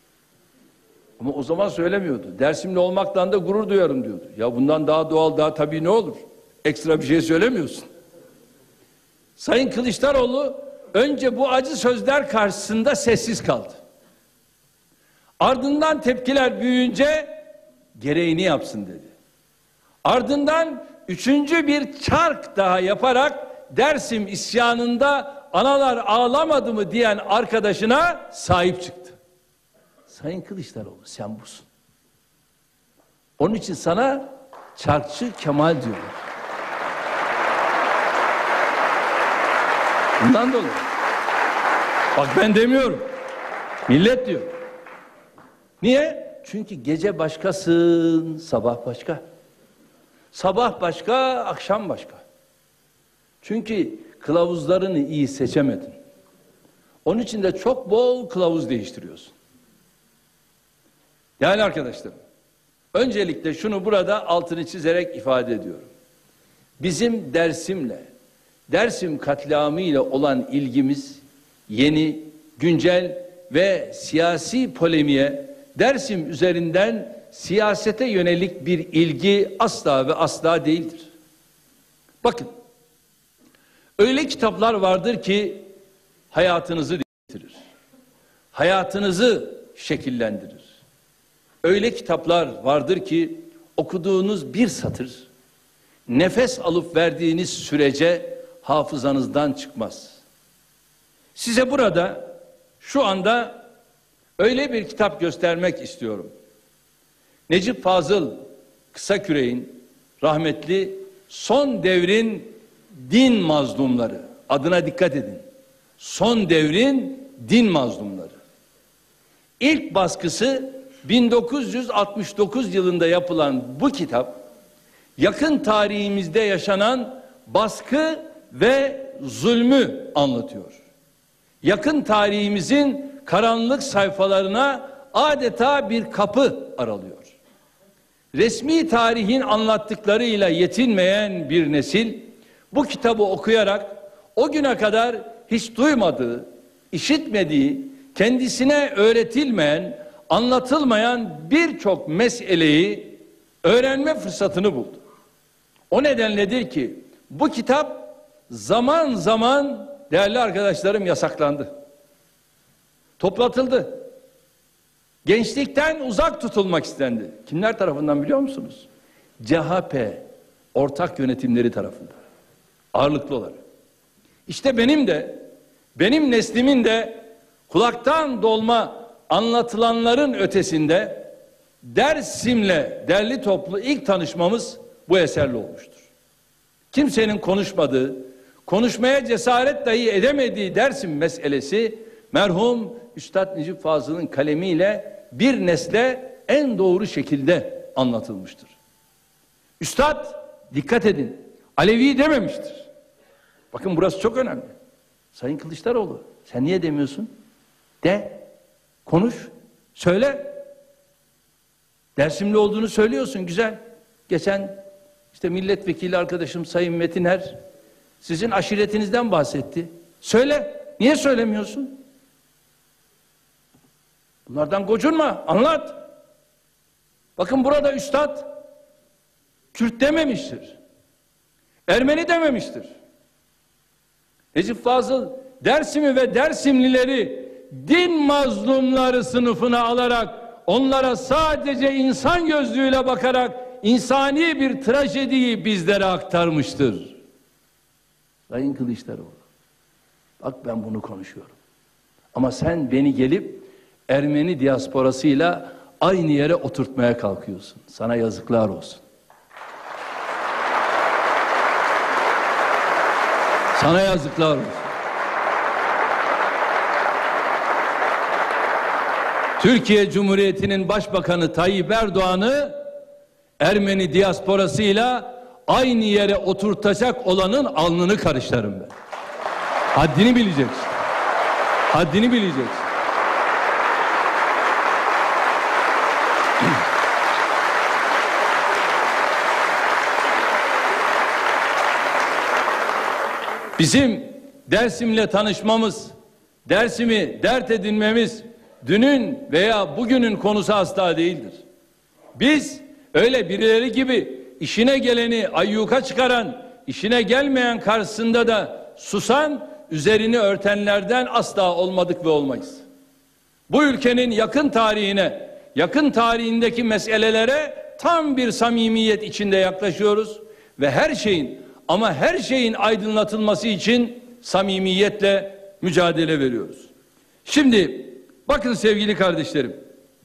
Ama o zaman söylemiyordu. Dersimli olmaktan da gurur duyarım diyordu. Ya bundan daha doğal, daha tabii ne olur? Ekstra bir şey söylemiyorsun. Sayın Kılıçdaroğlu önce bu acı sözler karşısında sessiz kaldı. Ardından tepkiler büyüyünce gereğini yapsın dedi. Ardından üçüncü bir çark daha yaparak Dersim isyanında analar ağlamadı mı diyen arkadaşına sahip çıktı. Sayın Kılıçdaroğlu sen busun. Onun için sana çarkçı Kemal diyorlar. Bundan dolayı. Bak ben demiyorum. Millet diyor. Niye? Çünkü gece başkasın, sabah başka. Sabah başka, akşam başka. Çünkü kılavuzlarını iyi seçemedin. Onun için de çok bol kılavuz değiştiriyorsun. Yani arkadaşlarım, öncelikle şunu burada altını çizerek ifade ediyorum. Bizim Dersim'le, Dersim katliamı ile olan ilgimiz yeni, güncel ve siyasi polemiğe, Dersim üzerinden siyasete yönelik bir ilgi asla ve asla değildir. Bakın, öyle kitaplar vardır ki hayatınızı değiştirir. Hayatınızı şekillendirir. Öyle kitaplar vardır ki okuduğunuz bir satır nefes alıp verdiğiniz sürece hafızanızdan çıkmaz. Size burada şu anda öyle bir kitap göstermek istiyorum. Necip Fazıl Kısaküre'nin rahmetli Son Devrin Din Mazlumları, adına dikkat edin. Son Devrin Din Mazlumları. İlk baskısı bin dokuz yüz altmış dokuz yılında yapılan bu kitap, yakın tarihimizde yaşanan baskı ve zulmü anlatıyor. Yakın tarihimizin karanlık sayfalarına adeta bir kapı aralıyor. Resmi tarihin anlattıklarıyla yetinmeyen bir nesil bu kitabı okuyarak o güne kadar hiç duymadığı, işitmediği, kendisine öğretilmeyen, anlatılmayan birçok meseleyi öğrenme fırsatını buldu. O nedenledir ki bu kitap zaman zaman değerli arkadaşlarım yasaklandı. Toplatıldı. Gençlikten uzak tutulmak istendi. Kimler tarafından biliyor musunuz? C H P ortak yönetimleri tarafından. Ağırlıklı olarak. İşte benim de, benim neslimin de kulaktan dolma anlatılanların ötesinde Dersim'le derli toplu ilk tanışmamız bu eserle olmuştur. Kimsenin konuşmadığı, konuşmaya cesaret dahi edemediği Dersim meselesi merhum Üstad Necip Fazıl'ın kalemiyle bir nesle en doğru şekilde anlatılmıştır. Üstad, dikkat edin, Alevi dememiştir. Bakın burası çok önemli. Sayın Kılıçdaroğlu, sen niye demiyorsun? De, konuş, söyle. Dersimli olduğunu söylüyorsun, güzel. Geçen işte milletvekili arkadaşım Sayın Metiner sizin aşiretinizden bahsetti. Söyle, niye söylemiyorsun? Bunlardan gocunma, anlat. Bakın burada üstad Kürt dememiştir. Ermeni dememiştir. Necip Fazıl Dersim'i ve Dersimlileri din mazlumları sınıfına alarak onlara sadece insan gözlüğüyle bakarak insani bir trajediyi bizlere aktarmıştır. Sayın Kılıçdaroğlu, bak ben bunu konuşuyorum. Ama sen beni gelip Ermeni diasporasıyla aynı yere oturtmaya kalkıyorsun. Sana yazıklar olsun. Sana yazıklar olsun. Türkiye Cumhuriyeti'nin Başbakanı Tayyip Erdoğan'ı Ermeni diasporasıyla aynı yere oturtacak olanın alnını karışlarım ben. Haddini bileceksin. Haddini bileceksin. Bizim Dersim'le tanışmamız, Dersim'i dert edinmemiz dünün veya bugünün konusu asla değildir. Biz öyle birileri gibi işine geleni ayyuka çıkaran, işine gelmeyen karşısında da susan, üzerini örtenlerden asla olmadık ve olmayız. Bu ülkenin yakın tarihine, yakın tarihindeki meselelere tam bir samimiyet içinde yaklaşıyoruz ve her şeyin ama her şeyin aydınlatılması için samimiyetle mücadele veriyoruz. Şimdi bakın sevgili kardeşlerim,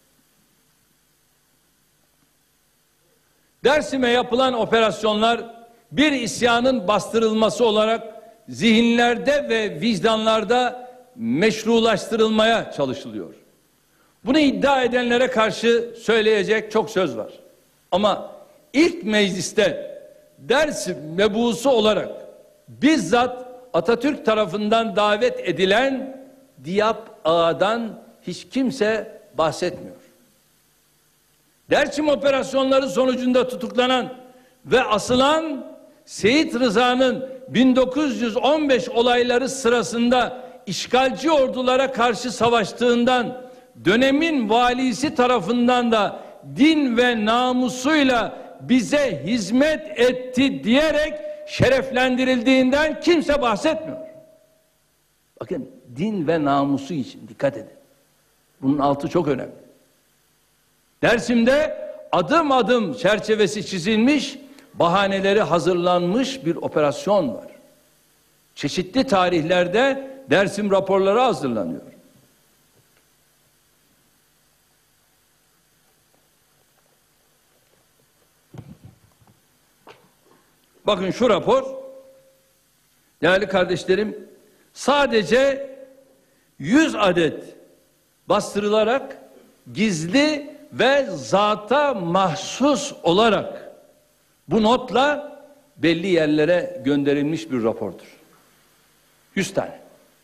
Dersim'e yapılan operasyonlar bir isyanın bastırılması olarak zihinlerde ve vicdanlarda meşrulaştırılmaya çalışılıyor. Bunu iddia edenlere karşı söyleyecek çok söz var. Ama ilk mecliste Dersim mebusu olarak bizzat Atatürk tarafından davet edilen Diyap Ağa'dan hiç kimse bahsetmiyor. Dersim operasyonları sonucunda tutuklanan ve asılan Seyit Rıza'nın bin dokuz yüz on beş olayları sırasında işgalci ordulara karşı savaştığından, dönemin valisi tarafından da din ve namusuyla bize hizmet etti diyerek şereflendirildiğinden kimse bahsetmiyor. Bakın, din ve namusu için dikkat edin. Bunun altı çok önemli. Dersim'de adım adım çerçevesi çizilmiş, bahaneleri hazırlanmış bir operasyon var. Çeşitli tarihlerde Dersim raporları hazırlanıyor. Bakın şu rapor, değerli kardeşlerim, sadece yüz adet bastırılarak gizli ve zata mahsus olarak bu notla belli yerlere gönderilmiş bir rapordur. Yüz tane.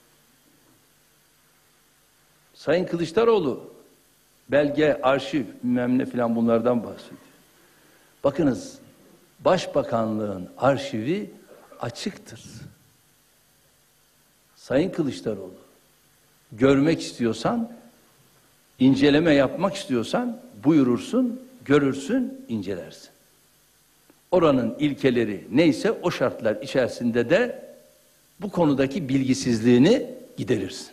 Sayın Kılıçdaroğlu belge, arşiv, bilmem ne filan bunlardan bahsediyor. Bakınız, Başbakanlığın arşivi açıktır. Sayın Kılıçdaroğlu, görmek istiyorsan, inceleme yapmak istiyorsan buyurursun, görürsün, incelersin. Oranın ilkeleri neyse o şartlar içerisinde de bu konudaki bilgisizliğini giderirsin.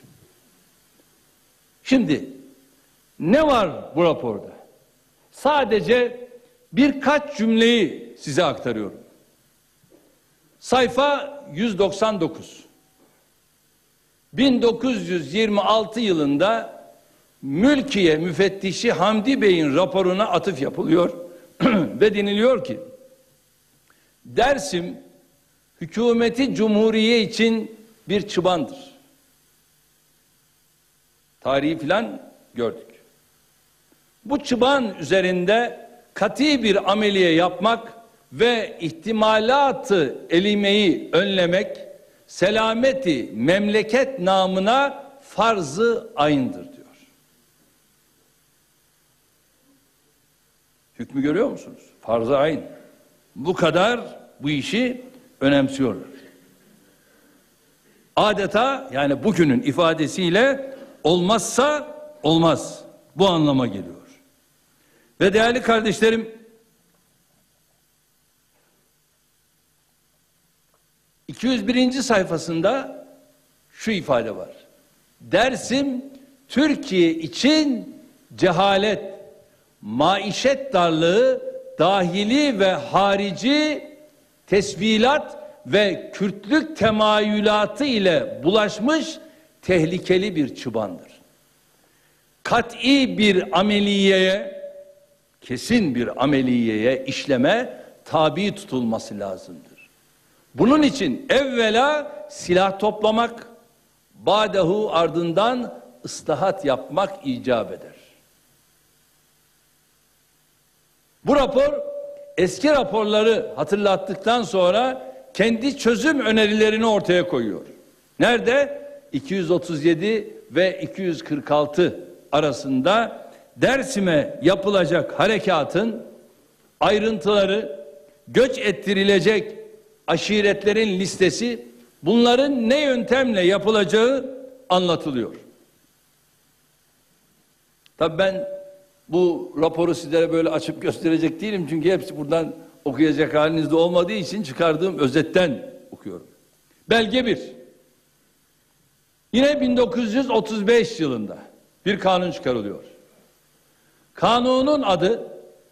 Şimdi ne var bu raporda? Sadece birkaç cümleyi size aktarıyorum. Sayfa yüz doksan dokuz. bin dokuz yüz yirmi altı yılında Mülkiye Müfettişi Hamdi Bey'in raporuna atıf yapılıyor ve deniliyor ki Dersim hükümeti cumhuriye için bir çıbandır. Tarihi filan gördük. Bu çıban üzerinde kati bir ameliye yapmak ve ihtimalatı elimeyi önlemek selameti memleket namına farz-ı ayındır diyor. Hükmü görüyor musunuz? Farz-ı ayın. Bu kadar bu işi önemsiyorlar. Adeta yani bugünün ifadesiyle olmazsa olmaz. Bu anlama geliyor. Ve değerli kardeşlerim, iki yüz birinci sayfasında şu ifade var. Dersim Türkiye için cehalet, maişet darlığı, dahili ve harici tesvilat ve Kürtlük temayülatı ile bulaşmış tehlikeli bir çıbandır. Kat'i bir ameliyeye, kesin bir ameliyeye, işleme tabi tutulması lazımdır. Bunun için evvela silah toplamak, ba'dehu ardından ıslahat yapmak icap eder. Bu rapor eski raporları hatırlattıktan sonra kendi çözüm önerilerini ortaya koyuyor. Nerede? iki yüz otuz yedi ve iki yüz kırk altı arasında Dersim'e yapılacak harekatın ayrıntıları, göç ettirilecek aşiretlerin listesi, bunların ne yöntemle yapılacağı anlatılıyor. Tabii ben bu raporu sizlere böyle açıp gösterecek değilim. Çünkü hepsi buradan okuyacak halinizde olmadığı için çıkardığım özetten okuyorum. Belge bir. Yine bin dokuz yüz otuz beş yılında bir kanun çıkarılıyor. Kanunun adı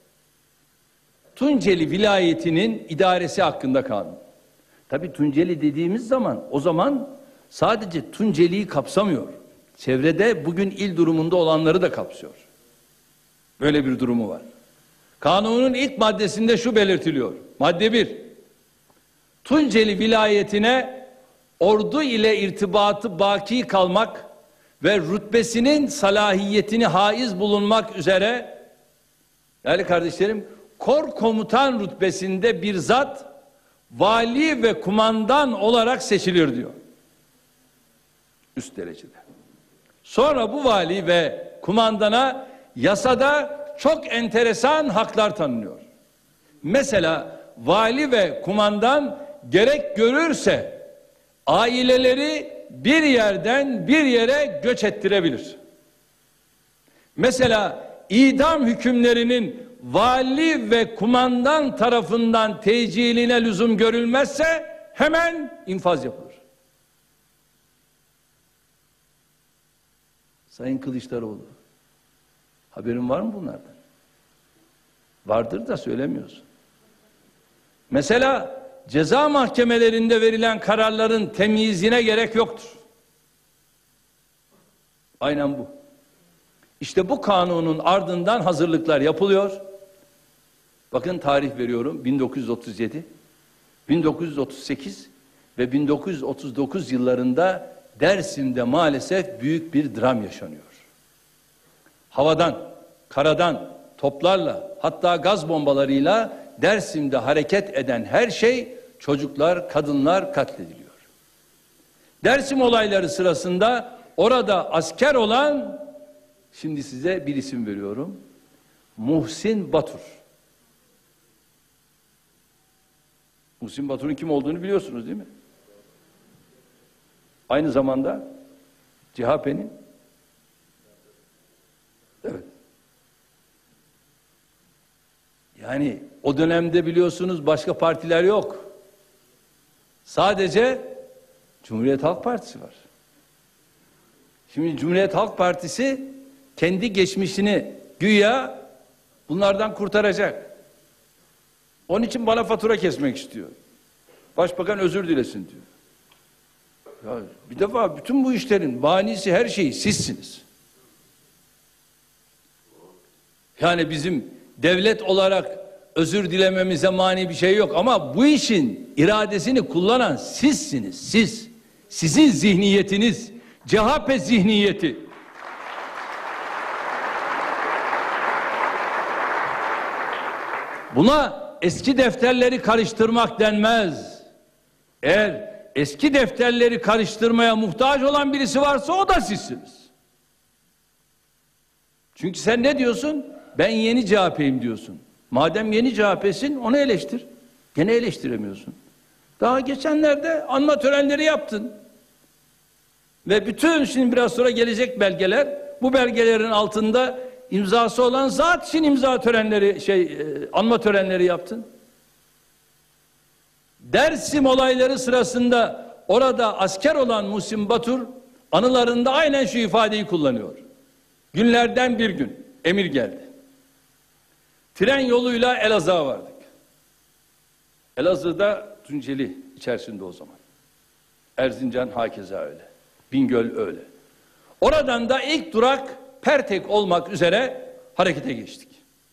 Tunceli vilayetinin idaresi hakkında kanun. Tabii Tunceli dediğimiz zaman o zaman sadece Tunceli'yi kapsamıyor. Çevrede bugün il durumunda olanları da kapsıyor. Böyle bir durumu var. Kanunun ilk maddesinde şu belirtiliyor. Madde bir. Tunceli vilayetine ordu ile irtibatı baki kalmak ve rütbesinin salahiyetini haiz bulunmak üzere, yani kardeşlerim, kor komutan rütbesinde bir zat vali ve kumandan olarak seçilir diyor. Üst derecede. Sonra bu vali ve kumandana yasada çok enteresan haklar tanınıyor. Mesela vali ve kumandan gerek görürse aileleri bir yerden bir yere göç ettirebilir. Mesela idam hükümlerinin vali ve kumandan tarafından teciline lüzum görülmezse hemen infaz yapılır. Sayın Kılıçdaroğlu, haberin var mı bunlardan? Vardır da söylemiyorsun. Mesela ceza mahkemelerinde verilen kararların temyizine gerek yoktur. Aynen bu. İşte bu kanunun ardından hazırlıklar yapılıyor. Bakın tarih veriyorum: bin dokuz yüz otuz yedi, bin dokuz yüz otuz sekiz ve bin dokuz yüz otuz dokuz yıllarında Dersim'de maalesef büyük bir dram yaşanıyor. Havadan, karadan, toplarla, hatta gaz bombalarıyla Dersim'de hareket eden her şey, çocuklar, kadınlar katlediliyor. Dersim olayları sırasında orada asker olan, şimdi size bir isim veriyorum, Muhsin Batur. Muhsin Batur'un kim olduğunu biliyorsunuz değil mi? Aynı zamanda C H P'nin, evet. Yani o dönemde biliyorsunuz başka partiler yok. Sadece Cumhuriyet Halk Partisi var. Şimdi Cumhuriyet Halk Partisi kendi geçmişini güya bunlardan kurtaracak. Onun için bana fatura kesmek istiyor. Başbakan özür dilesin diyor. Ya bir defa bütün bu işlerin banisi, her şeyi sizsiniz. Yani bizim devlet olarak özür dilememize mani bir şey yok ama bu işin iradesini kullanan sizsiniz, siz. Sizin zihniyetiniz, C H P zihniyeti. Buna eski defterleri karıştırmak denmez. Eğer eski defterleri karıştırmaya muhtaç olan birisi varsa o da sizsiniz. Çünkü sen ne diyorsun? Ben yeni C H P'yim diyorsun. Madem yeni C H P'sin onu eleştir. Gene eleştiremiyorsun. Daha geçenlerde anma törenleri yaptın. Ve bütün, şimdi biraz sonra gelecek belgeler, bu belgelerin altında imzası olan zat için imza törenleri, şey anma törenleri yaptın. Dersim olayları sırasında orada asker olan Muhsin Batur anılarında aynen şu ifadeyi kullanıyor. Günlerden bir gün emir geldi. Tren yoluyla Elazığ'a vardık. Elazığ'da Tunceli içerisinde o zaman. Erzincan hakeza öyle. Bingöl öyle. Oradan da ilk durak Pertek olmak üzere harekete geçtik.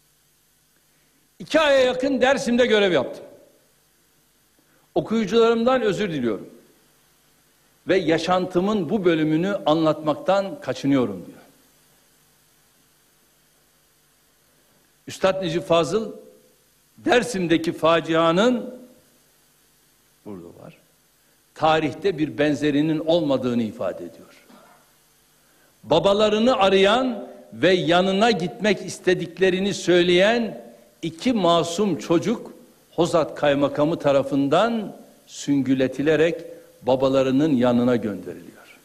İki aya yakın Dersim'de görev yaptım. Okuyucularımdan özür diliyorum. Ve yaşantımın bu bölümünü anlatmaktan kaçınıyorum diyor. Üstad Necip Fazıl Dersim'deki facianın burada var. Tarihte bir benzerinin olmadığını ifade ediyor. Babalarını arayan ve yanına gitmek istediklerini söyleyen iki masum çocuk Hozat Kaymakamı tarafından süngületilerek babalarının yanına gönderiliyor.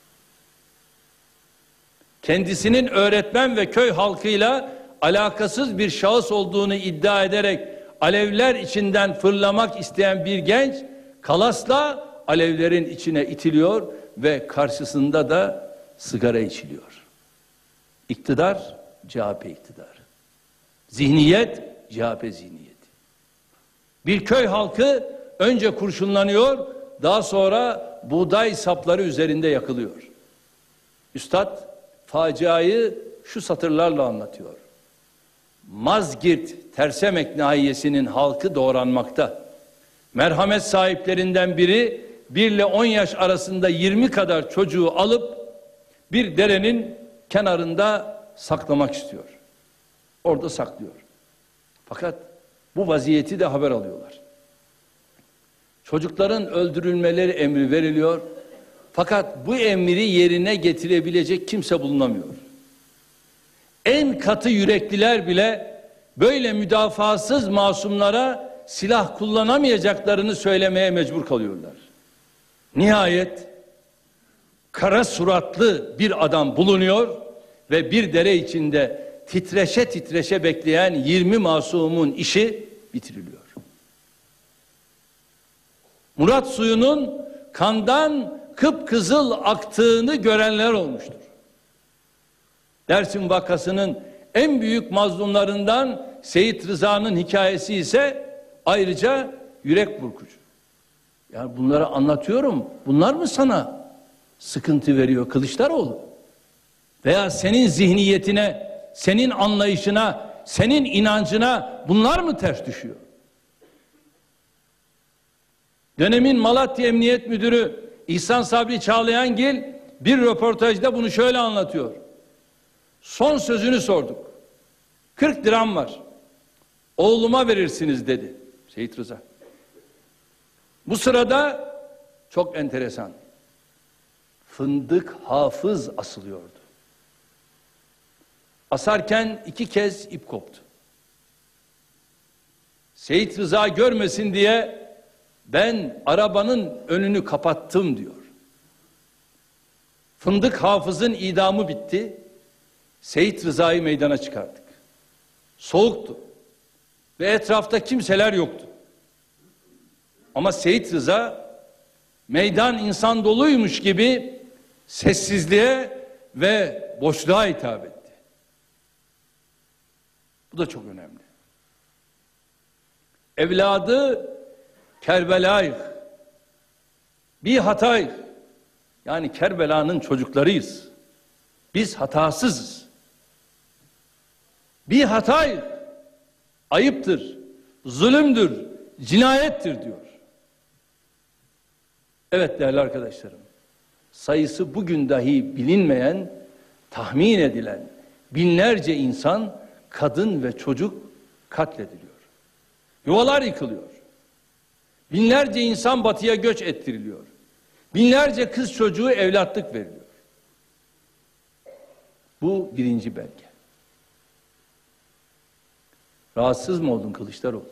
Kendisinin öğretmen ve köy halkıyla alakasız bir şahıs olduğunu iddia ederek alevler içinden fırlamak isteyen bir genç kalasla alevlerin içine itiliyor ve karşısında da sigara içiliyor. İktidar C H P iktidarı. Zihniyet C H P zihniyeti. Bir köy halkı önce kurşunlanıyor, daha sonra buğday sapları üzerinde yakılıyor. Üstad faciayı şu satırlarla anlatıyor. Mazgirt Tersemek nahiyesinin halkı doğranmakta. Merhamet sahiplerinden biri bir ile on yaş arasında yirmi kadar çocuğu alıp bir derenin kenarında saklamak istiyor. Orada saklıyor. Fakat bu vaziyeti de haber alıyorlar. Çocukların öldürülmeleri emri veriliyor. Fakat bu emri yerine getirebilecek kimse bulunamıyor. En katı yürekliler bile böyle müdafasız masumlara silah kullanamayacaklarını söylemeye mecbur kalıyorlar. Nihayet kara suratlı bir adam bulunuyor ve bir dere içinde titreşe titreşe bekleyen yirmi masumun işi bitiriliyor. Murat suyunun kandan kıpkızıl aktığını görenler olmuştur. Dersim vakasının en büyük mazlumlarından Seyit Rıza'nın hikayesi ise ayrıca yürek burkucu. Yani bunları anlatıyorum. Bunlar mı sana sıkıntı veriyor Kılıçdaroğlu? Veya senin zihniyetine, senin anlayışına, senin inancına bunlar mı ters düşüyor? Dönemin Malatya Emniyet Müdürü İhsan Sabri Çağlayangil bir röportajda bunu şöyle anlatıyor. Son sözünü sorduk. kırk liram var. Oğluma verirsiniz dedi Seyit Rıza. Bu sırada çok enteresan. Fındık Hafız asılıyordu. Asarken iki kez ip koptu. Seyit Rıza görmesin diye ben arabanın önünü kapattım diyor. Fındık Hafız'ın idamı bitti. Seyit Rıza'yı meydana çıkardık. Soğuktu. Ve etrafta kimseler yoktu. Ama Seyit Rıza meydan insan doluymuş gibi sessizliğe ve boşluğa hitap etti. Bu da çok önemli. Evladı Kerbela'yı, bir hatay, Yani Kerbela'nın çocuklarıyız. Biz hatasızız. Bir hatayız. Ayıptır, zulümdür, cinayettir diyor. Evet değerli arkadaşlarım, sayısı bugün dahi bilinmeyen, tahmin edilen binlerce insan, kadın ve çocuk katlediliyor. Yuvalar yıkılıyor. Binlerce insan batıya göç ettiriliyor. Binlerce kız çocuğu evlatlık veriliyor. Bu birinci belge. Rahatsız mı oldun Kılıçdaroğlu?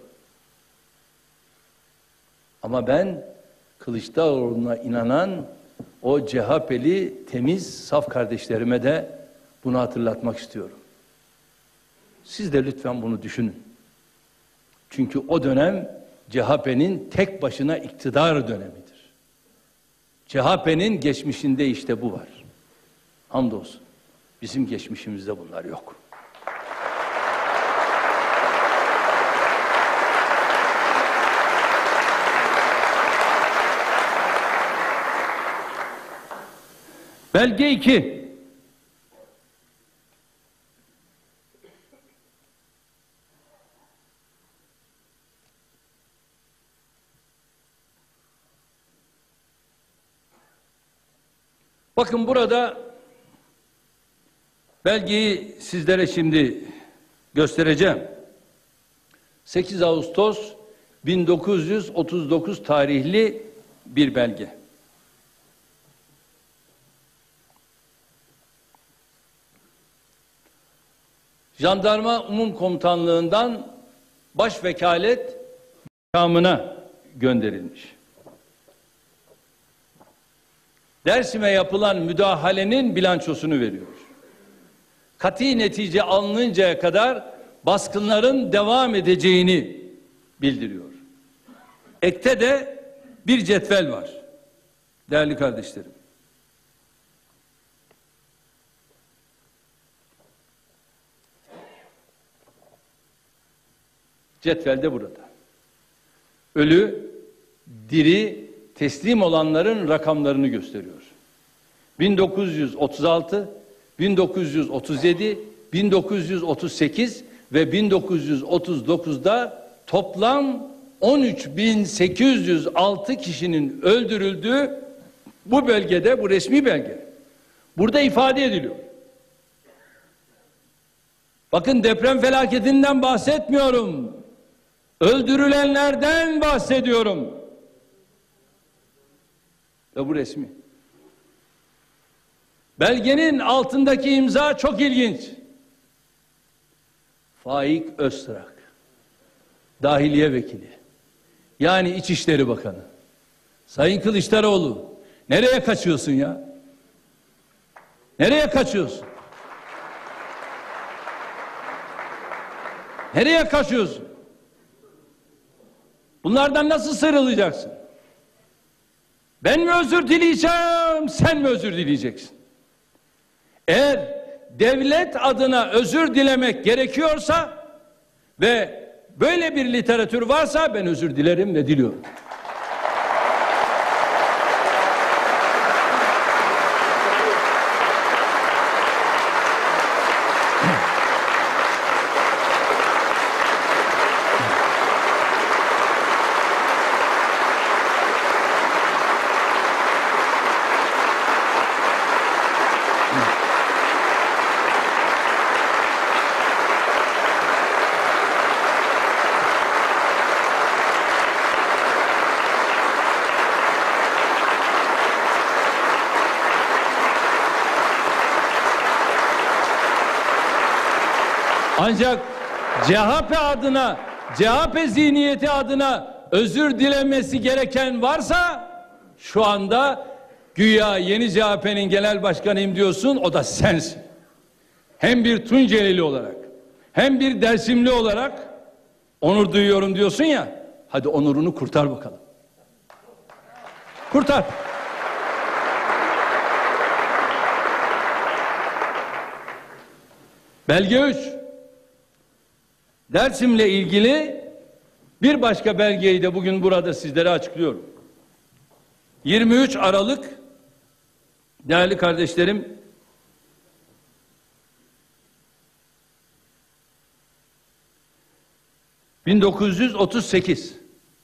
Ama ben Kılıçdaroğlu'na inanan o C H P'li temiz, saf kardeşlerime de bunu hatırlatmak istiyorum. Siz de lütfen bunu düşünün. Çünkü o dönem C H P'nin tek başına iktidar dönemidir. C H P'nin geçmişinde işte bu var. Hamdolsun. Bizim geçmişimizde bunlar yok. Belge iki. Bakın burada belgeyi sizlere şimdi göstereceğim. sekiz Ağustos bin dokuz yüz otuz dokuz tarihli bir belge. Jandarma Umum Komutanlığından Başvekalet makamına gönderilmiş. Dersim'e yapılan müdahalenin bilançosunu veriyor. Kati netice alınıncaya kadar baskınların devam edeceğini bildiriyor. Ekte de bir cetvel var. Değerli kardeşlerim. Cetvel de burada. Ölü, diri, teslim olanların rakamlarını gösteriyor. bin dokuz yüz otuz altı, bin dokuz yüz otuz yedi, bin dokuz yüz otuz sekiz ve bin dokuz yüz otuz dokuzda toplam on üç bin sekiz yüz altı kişinin öldürüldüğü bu belgede, bu resmi belge. Burada ifade ediliyor. Bakın deprem felaketinden bahsetmiyorum. Öldürülenlerden bahsediyorum. Ve bu resmi. Belgenin altındaki imza çok ilginç. Faik Öztrak, Dahiliye Vekili, yani İçişleri Bakanı. Sayın Kılıçdaroğlu, nereye kaçıyorsun ya? Nereye kaçıyorsun? Nereye kaçıyorsun? Bunlardan nasıl sıyrılacaksın? Ben mi özür dileyeceğim, sen mi özür dileyeceksin? Eğer devlet adına özür dilemek gerekiyorsa ve böyle bir literatür varsa ben özür dilerim ve diliyorum. Ancak C H P adına, C H P zihniyeti adına özür dilemesi gereken varsa şu anda güya yeni C H P'nin genel başkanıyım diyorsun, o da sensin. Hem bir Tuncelili olarak hem bir Dersimli olarak onur duyuyorum diyorsun ya, hadi onurunu kurtar bakalım. Kurtar. Belge üç. Dersim'le ilgili bir başka belgeyi de bugün burada sizlere açıklıyorum. yirmi üç Aralık Değerli kardeşlerim, bin dokuz yüz otuz sekiz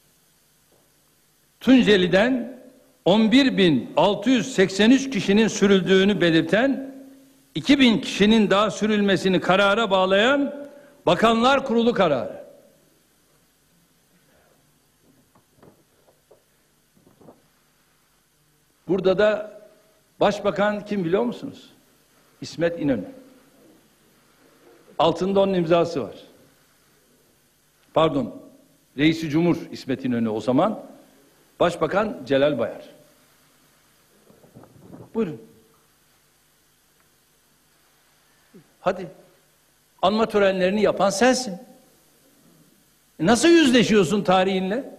Tunceli'den on bir bin altı yüz seksen üç kişinin sürüldüğünü belirten, iki bin kişinin daha sürülmesini karara bağlayan Bakanlar Kurulu kararı. Burada da Başbakan kim biliyor musunuz? İsmet İnönü. Altında onun imzası var. Pardon, Reisi Cumhur İsmet İnönü o zaman. Başbakan Celal Bayar. Buyurun. Hadi. Anma törenlerini yapan sensin. Nasıl yüzleşiyorsun tarihinle?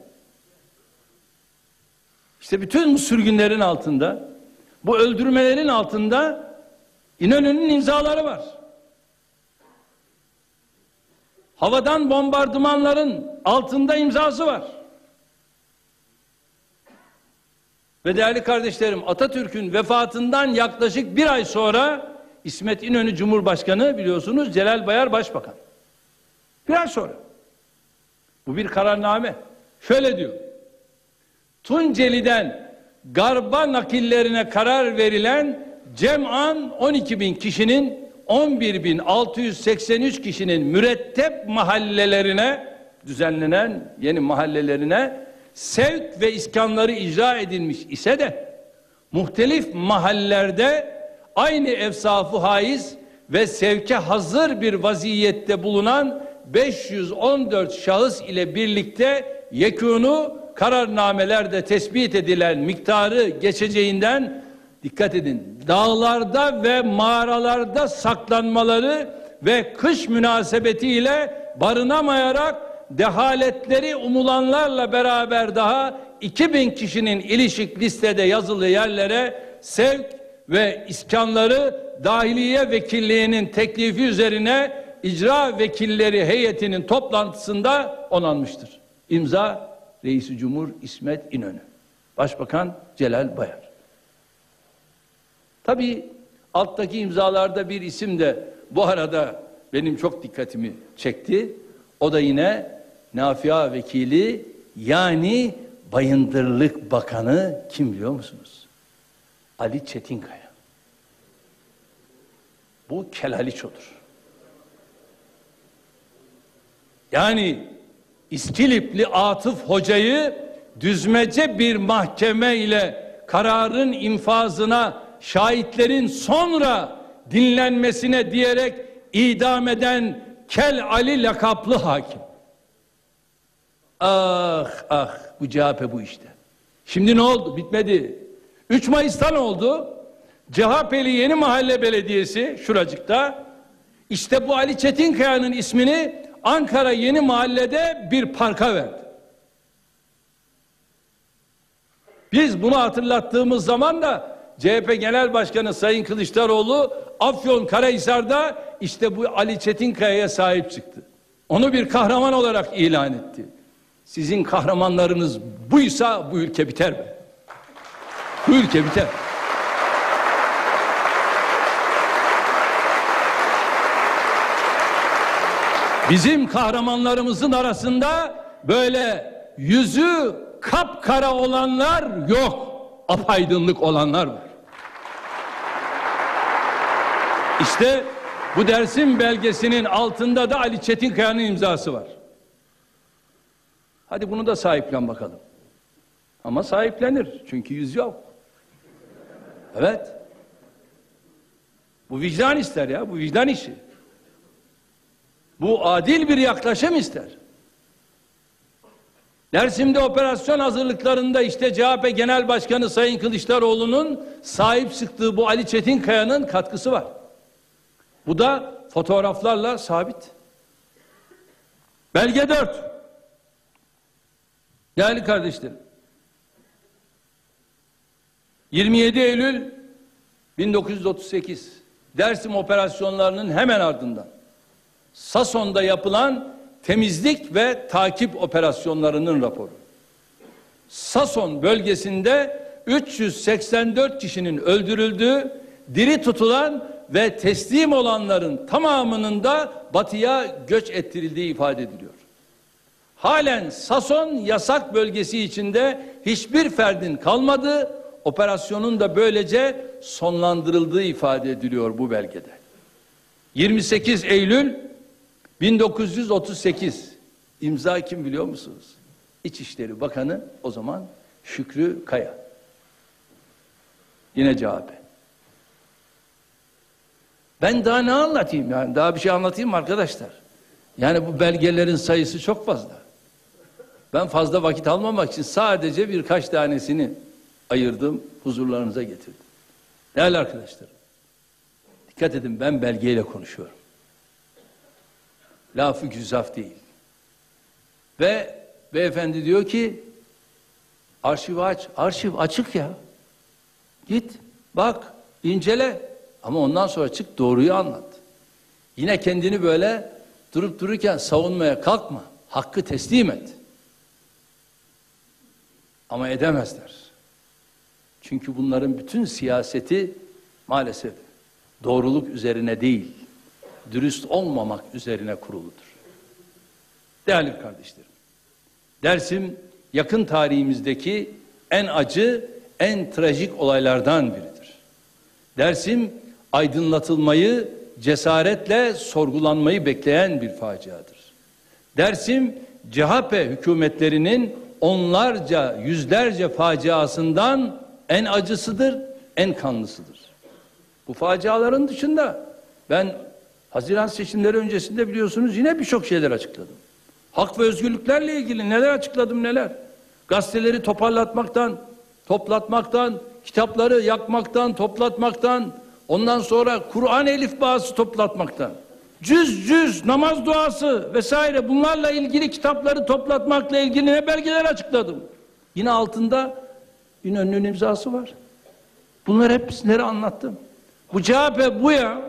İşte bütün bu sürgünlerin altında, bu öldürmelerin altında İnönü'nün imzaları var. Havadan bombardımanların altında imzası var. Ve değerli kardeşlerim, Atatürk'ün vefatından yaklaşık bir ay sonra İsmet İnönü Cumhurbaşkanı, biliyorsunuz, Celal Bayar Başbakan. Bir ay sonra. Bu bir kararname. Şöyle diyor: Tunceli'den Garba nakillerine karar verilen cem'an on iki bin kişinin on bir bin altı yüz seksen üç kişinin mürettep mahallelerine, düzenlenen yeni mahallelerine sevk ve iskanları icra edilmiş ise de muhtelif mahallelerde aynı evsafı haiz ve sevke hazır bir vaziyette bulunan beş yüz on dört şahıs ile birlikte yekûnu kararnamelerde tespit edilen miktarı geçeceğinden, dikkat edin, dağlarda ve mağaralarda saklanmaları ve kış münasebetiyle barınamayarak dehaletleri umulanlarla beraber daha iki bin kişinin ilişik listede yazılı yerlere sevk ve iskanları Dahiliye Vekilliği'nin teklifi üzerine icra vekilleri heyetinin toplantısında onanmıştır. İmza Reisi Cumhur İsmet İnönü, Başbakan Celal Bayar. Tabii alttaki imzalarda bir isim de bu arada benim çok dikkatimi çekti. O da yine Nafia Vekili, yani Bayındırlık Bakanı kim biliyor musunuz? Ali Çetinkaya. Bu Kelaliço'dur. Yani İskilipli Atıf Hoca'yı düzmece bir mahkeme ile kararın infazına, şahitlerin sonra dinlenmesine diyerek idam eden Kel Ali lakaplı hakim. Ah ah, bu C H P bu işte. Şimdi ne oldu? Bitmedi. üç Mayıs'ta ne oldu? C H P'li Yeni Mahalle Belediyesi şuracıkta işte bu Ali Çetinkaya'nın ismini Ankara Yeni Mahalle'de bir parka verdi. Biz bunu hatırlattığımız zaman da C H P Genel Başkanı Sayın Kılıçdaroğlu Afyonkarahisar'da işte bu Ali Çetinkaya'ya sahip çıktı. Onu bir kahraman olarak ilan etti. Sizin kahramanlarınız buysa bu ülke biter mi? Bu ülke biter. Bizim kahramanlarımızın arasında böyle yüzü kapkara olanlar yok. Apaydınlık olanlar var. İşte bu Dersim belgesinin altında da Ali Çetinkaya'nın imzası var. Hadi bunu da sahiplen bakalım. Ama sahiplenir. Çünkü yüz yok. Evet. Bu vicdan ister ya. Bu vicdan işi. Bu adil bir yaklaşım ister. Dersim'de operasyon hazırlıklarında işte C H P Genel Başkanı Sayın Kılıçdaroğlu'nun sahip çıktığı bu Ali Çetinkaya'nın katkısı var. Bu da fotoğraflarla sabit. Belge dört. Değerli kardeşlerim, yirmi yedi Eylül bin dokuz yüz otuz sekiz Dersim operasyonlarının hemen ardından Sason'da yapılan temizlik ve takip operasyonlarının raporu. Sason bölgesinde üç yüz seksen dört kişinin öldürüldüğü, diri tutulan ve teslim olanların tamamının da batıya göç ettirildiği ifade ediliyor. Halen Sason yasak bölgesi içinde hiçbir ferdin kalmadığı, operasyonun da böylece sonlandırıldığı ifade ediliyor bu belgede. yirmi sekiz Eylül bin dokuz yüz otuz sekiz, imza kim biliyor musunuz? İçişleri Bakanı o zaman Şükrü Kaya. Yine C H P. Ben daha ne anlatayım yani? Daha bir şey anlatayım mı arkadaşlar? Yani bu belgelerin sayısı çok fazla. Ben fazla vakit almamak için sadece birkaç tanesini ayırdım, huzurlarınıza getirdim. Değerli arkadaşlar, dikkat edin, ben belgeyle konuşuyorum. Lafı güzaf değil. Ve beyefendi diyor ki, arşiv aç, arşiv açık ya. Git, bak, incele. Ama ondan sonra çık, doğruyu anlat. Yine kendini böyle durup dururken savunmaya kalkma. Hakkı teslim et. Ama edemezler. Çünkü bunların bütün siyaseti maalesef doğruluk üzerine değil, dürüst olmamak üzerine kuruludur. Değerli kardeşlerim, Dersim yakın tarihimizdeki en acı, en trajik olaylardan biridir. Dersim aydınlatılmayı, cesaretle sorgulanmayı bekleyen bir faciadır. Dersim C H P hükümetlerinin onlarca, yüzlerce faciasından en acısıdır, en kanlısıdır. Bu faciaların dışında ben Haziran seçimleri öncesinde biliyorsunuz yine birçok şeyler açıkladım. Hak ve özgürlüklerle ilgili neler açıkladım neler. Gazeteleri toparlatmaktan, toplatmaktan, kitapları yakmaktan, toplatmaktan, ondan sonra Kur'an elifbası toplatmaktan, cüz cüz namaz duası vesaire bunlarla ilgili kitapları toplatmakla ilgili ne belgeler açıkladım. Yine altında İnönü'nün imzası var. Bunları hepsini anlattım. Bu C H P bu ya.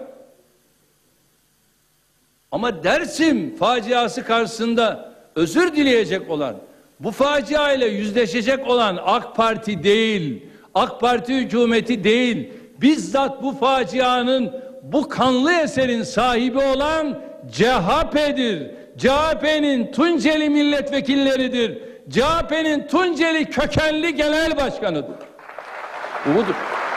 Ama Dersim faciası karşısında özür dileyecek olan, bu facia ile yüzleşecek olan AK Parti değil, AK Parti hükümeti değil, bizzat bu facianın, bu kanlı eserin sahibi olan C H P'dir. C H P'nin Tunceli milletvekilleridir. C H P'nin Tunceli kökenli genel başkanıdır. Bu budur.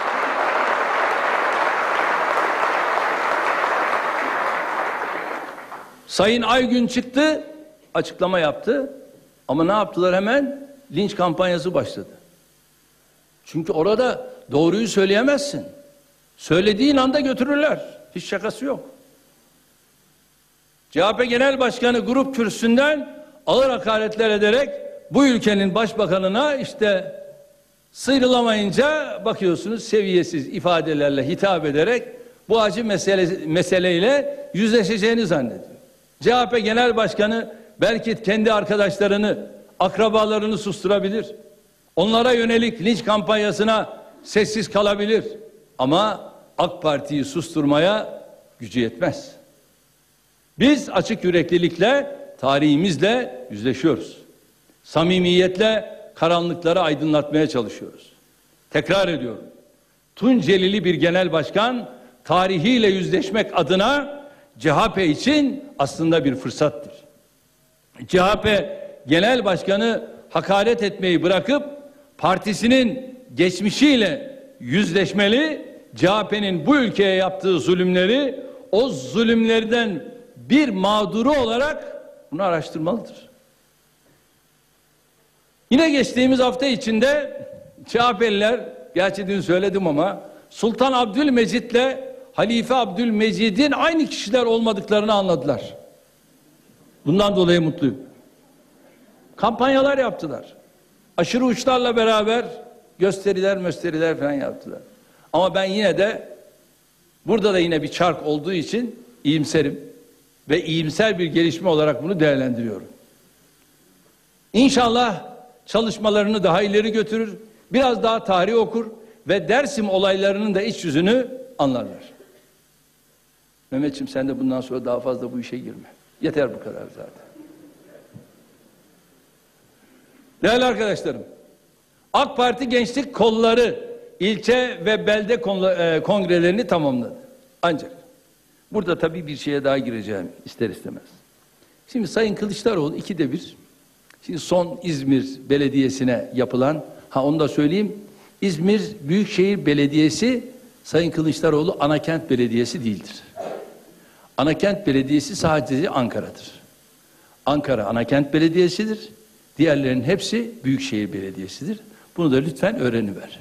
Sayın Aygün çıktı, açıklama yaptı. Ama ne yaptılar hemen? Linç kampanyası başladı. Çünkü orada doğruyu söyleyemezsin. Söylediğin anda götürürler. Hiç şakası yok. C H P Genel Başkanı grup kürsüsünden ağır hakaretler ederek bu ülkenin başbakanına işte sıyrılamayınca bakıyorsunuz seviyesiz ifadelerle hitap ederek bu acı mesele, meseleyle yüzleşeceğini zannediyor. C H P Genel Başkanı belki kendi arkadaşlarını, akrabalarını susturabilir. Onlara yönelik linç kampanyasına sessiz kalabilir. Ama AK Parti'yi susturmaya gücü yetmez. Biz açık yüreklilikle, tarihimizle yüzleşiyoruz. Samimiyetle karanlıkları aydınlatmaya çalışıyoruz. Tekrar ediyorum. Tuncelili bir genel başkan tarihiyle yüzleşmek adına C H P için aslında bir fırsattır. C H P Genel Başkanı hakaret etmeyi bırakıp partisinin geçmişiyle yüzleşmeli, C H P'nin bu ülkeye yaptığı zulümleri, o zulümlerden bir mağduru olarak bunu araştırmalıdır. Yine geçtiğimiz hafta içinde C H P'liler, gerçi dün söyledim ama Sultan Abdülmecit'le Halife Abdülmecid'in aynı kişiler olmadıklarını anladılar. Bundan dolayı mutluyum. Kampanyalar yaptılar. Aşırı uçlarla beraber gösteriler, gösteriler falan yaptılar. Ama ben yine de burada da yine bir çark olduğu için iyimserim ve iyimser bir gelişme olarak bunu değerlendiriyorum. İnşallah çalışmalarını daha ileri götürür, biraz daha tarih okur ve Dersim olaylarının da iç yüzünü anlarlar. Mehmetciğim sen de bundan sonra daha fazla bu işe girme. Yeter bu kadar zaten. Değerli arkadaşlarım, AK Parti Gençlik Kolları ilçe ve belde kongrelerini tamamladı. Ancak burada tabii bir şeye daha gireceğim ister istemez. Şimdi Sayın Kılıçdaroğlu ikide bir, şimdi son İzmir Belediyesi'ne yapılan, ha onu da söyleyeyim, İzmir Büyükşehir Belediyesi Sayın Kılıçdaroğlu Anakent Belediyesi değildir. Anakent Belediyesi sadece Ankara'dır. Ankara Anakent Belediyesi'dir. Diğerlerinin hepsi Büyükşehir Belediyesi'dir. Bunu da lütfen öğreniver.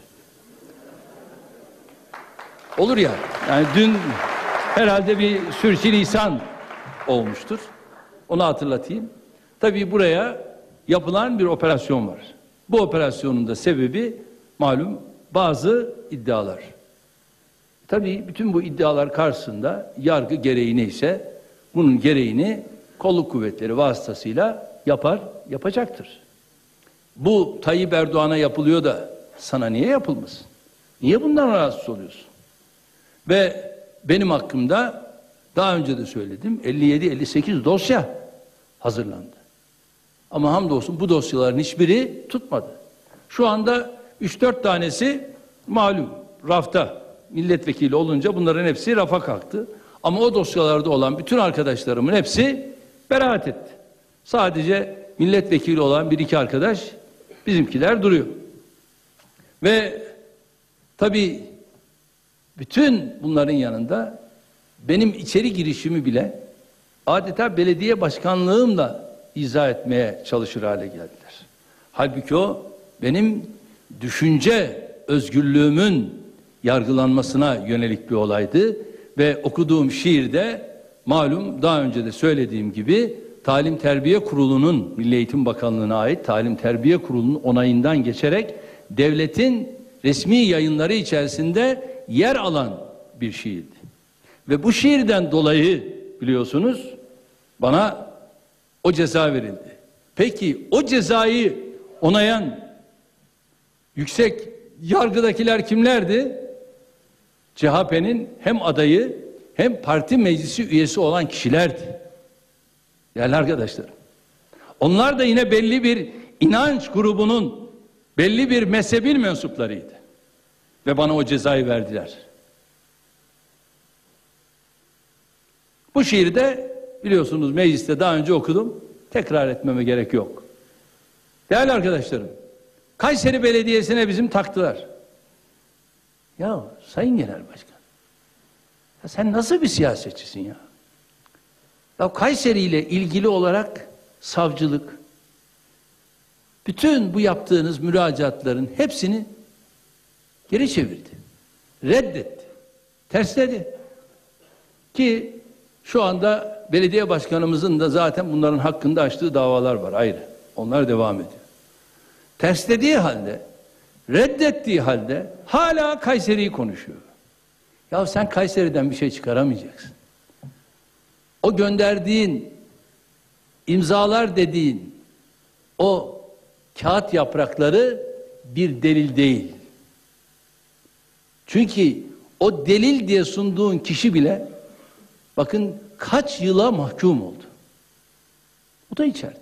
Olur ya. Yani dün herhalde bir sürçülisan olmuştur. Onu hatırlatayım. Tabii buraya yapılan bir operasyon var. Bu operasyonun da sebebi malum bazı iddialar. Tabii bütün bu iddialar karşısında yargı gereği neyse bunun gereğini kolluk kuvvetleri vasıtasıyla yapar, yapacaktır. Bu Tayyip Erdoğan'a yapılıyor da sana niye yapılmasın? Niye bundan rahatsız oluyorsun? Ve benim hakkımda daha önce de söyledim, elli yedi elli sekiz dosya hazırlandı. Ama hamdolsun bu dosyaların hiçbiri tutmadı. Şu anda üç dört tanesi malum rafta, milletvekili olunca bunların hepsi rafa kalktı. Ama o dosyalarda olan bütün arkadaşlarımın hepsi beraat etti. Sadece milletvekili olan bir iki arkadaş, bizimkiler duruyor. Ve tabii bütün bunların yanında benim içeri girişimi bile adeta belediye başkanlığımla izah etmeye çalışır hale geldiler. Halbuki o benim düşünce özgürlüğümün yargılanmasına yönelik bir olaydı ve okuduğum şiirde malum daha önce de söylediğim gibi Talim Terbiye Kurulu'nun, Milli Eğitim Bakanlığı'na ait Talim Terbiye Kurulu'nun onayından geçerek devletin resmi yayınları içerisinde yer alan bir şiirdi. Ve bu şiirden dolayı biliyorsunuz bana o ceza verildi. Peki o cezayı onayan yüksek yargıdakiler kimlerdi? C H P'nin hem adayı hem parti meclisi üyesi olan kişilerdi. Değerli arkadaşlarım. Onlar da yine belli bir inanç grubunun, belli bir mezhebin mensuplarıydı. Ve bana o cezayı verdiler. Bu şiiri de biliyorsunuz mecliste daha önce okudum. Tekrar etmeme gerek yok. Değerli arkadaşlarım, Kayseri Belediyesi'ne bizim taktılar. Ya Sayın Genel Başkan, ya sen nasıl bir siyasetçisin ya? Ya Kayseri ile ilgili olarak savcılık, bütün bu yaptığınız müracaatların hepsini geri çevirdi. Reddetti. Tersledi. Ki şu anda belediye başkanımızın da zaten bunların hakkında açtığı davalar var ayrı. Onlar devam ediyor. Terslediği halde, reddettiği halde hala Kayseri'yi konuşuyor. Ya sen Kayseri'den bir şey çıkaramayacaksın. O gönderdiğin, imzalar dediğin o kağıt yaprakları bir delil değil. Çünkü o delil diye sunduğun kişi bile bakın kaç yıla mahkum oldu. Bu da içeride.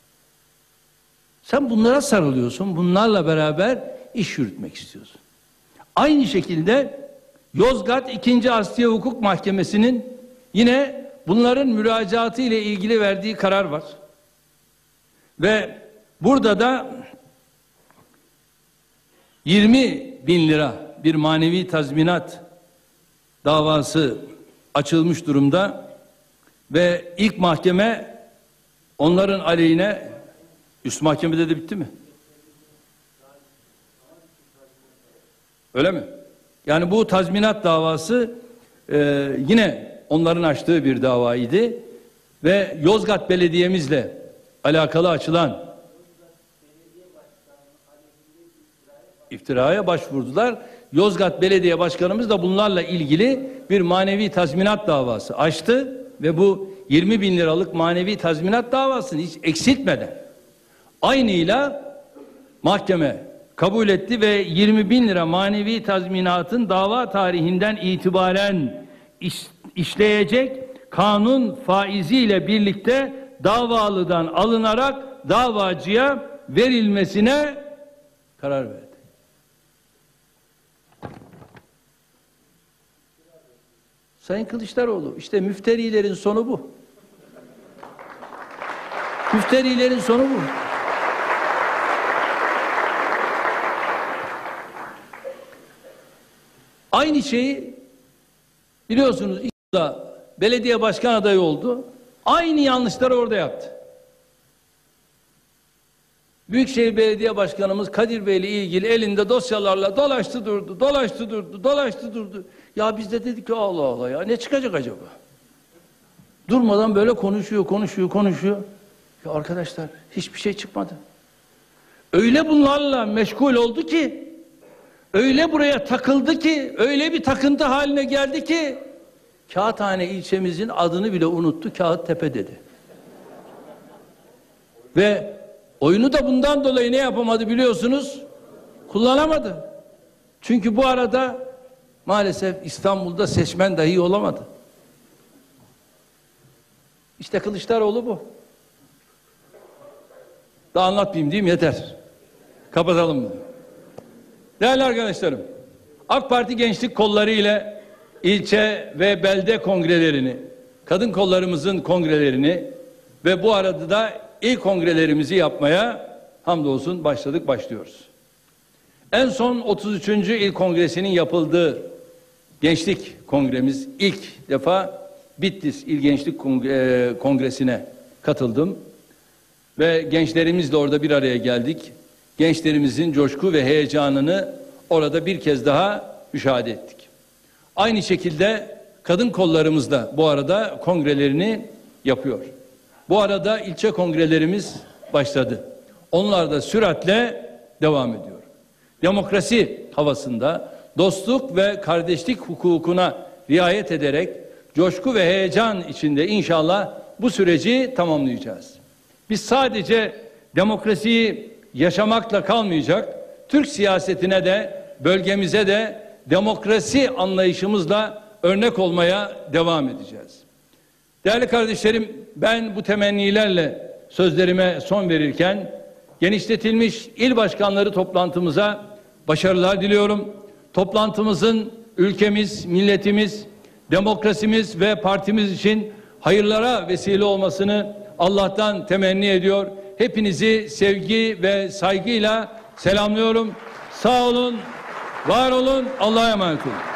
Sen bunlara sarılıyorsun, bunlarla beraber iş yürütmek istiyorsun. Aynı şekilde Yozgat ikinci. Asliye Hukuk Mahkemesi'nin yine bunların müracaatı ile ilgili verdiği karar var. Ve burada da yirmi bin lira bir manevi tazminat davası açılmış durumda ve ilk mahkeme onların aleyhine, üst mahkemede de bitti mi? Öyle mi? Yani bu tazminat davası e, yine onların açtığı bir davaydı ve Yozgat Belediye'mizle alakalı açılan iftiraya başvurdular. Yozgat Belediye Başkanımız da bunlarla ilgili bir manevi tazminat davası açtı ve bu yirmi bin liralık manevi tazminat davasını hiç eksiltmeden aynıyla mahkeme kabul etti ve yirmi bin lira manevi tazminatın dava tarihinden itibaren iş, işleyecek kanun faiziyle birlikte davalıdan alınarak davacıya verilmesine karar verdi. Sayın Kılıçdaroğlu, işte müfterilerin sonu bu. Müfterilerin sonu bu. Aynı şeyi biliyorsunuz, İstanbul'da belediye başkan adayı oldu. Aynı yanlışları orada yaptı. Büyükşehir Belediye Başkanımız Kadir Bey ile ilgili elinde dosyalarla dolaştı durdu, dolaştı durdu, dolaştı durdu. Ya biz de dedik ki Allah Allah ya ne çıkacak acaba? Durmadan böyle konuşuyor, konuşuyor, konuşuyor. Ya arkadaşlar hiçbir şey çıkmadı. Öyle bunlarla meşgul oldu ki, öyle buraya takıldı ki, öyle bir takıntı haline geldi ki, Kağıthane ilçemizin adını bile unuttu, Kağıttepe dedi. Ve oyunu da bundan dolayı ne yapamadı biliyorsunuz? Kullanamadı. Çünkü bu arada maalesef İstanbul'da seçmen dahi olamadı. İşte Kılıçdaroğlu bu. Daha anlatmayayım diyeyim yeter. Kapatalım bunu. Değerli arkadaşlarım, AK Parti gençlik kolları ile ilçe ve belde kongrelerini, kadın kollarımızın kongrelerini ve bu arada da ilk kongrelerimizi yapmaya hamdolsun başladık, başlıyoruz. En son otuz üçüncü il kongresinin yapıldığı gençlik kongremiz ilk defa Bitlis İl Gençlik Kongresi'ne katıldım. Ve gençlerimizle orada bir araya geldik. Gençlerimizin coşku ve heyecanını orada bir kez daha müşahede ettik. Aynı şekilde kadın kollarımız da bu arada kongrelerini yapıyor. Bu arada ilçe kongrelerimiz başladı. Onlar da süratle devam ediyor. Demokrasi havasında dostluk ve kardeşlik hukukuna riayet ederek coşku ve heyecan içinde inşallah bu süreci tamamlayacağız. Biz sadece demokrasiyi yaşamakla kalmayacak, Türk siyasetine de bölgemize de demokrasi anlayışımızla örnek olmaya devam edeceğiz. Değerli kardeşlerim, ben bu temennilerle sözlerime son verirken genişletilmiş il başkanları toplantımıza başarılar diliyorum. Toplantımızın ülkemiz, milletimiz, demokrasimiz ve partimiz için hayırlara vesile olmasını Allah'tan temenni ediyor. Hepinizi sevgi ve saygıyla selamlıyorum. Sağ olun, var olun, Allah'a emanet olun.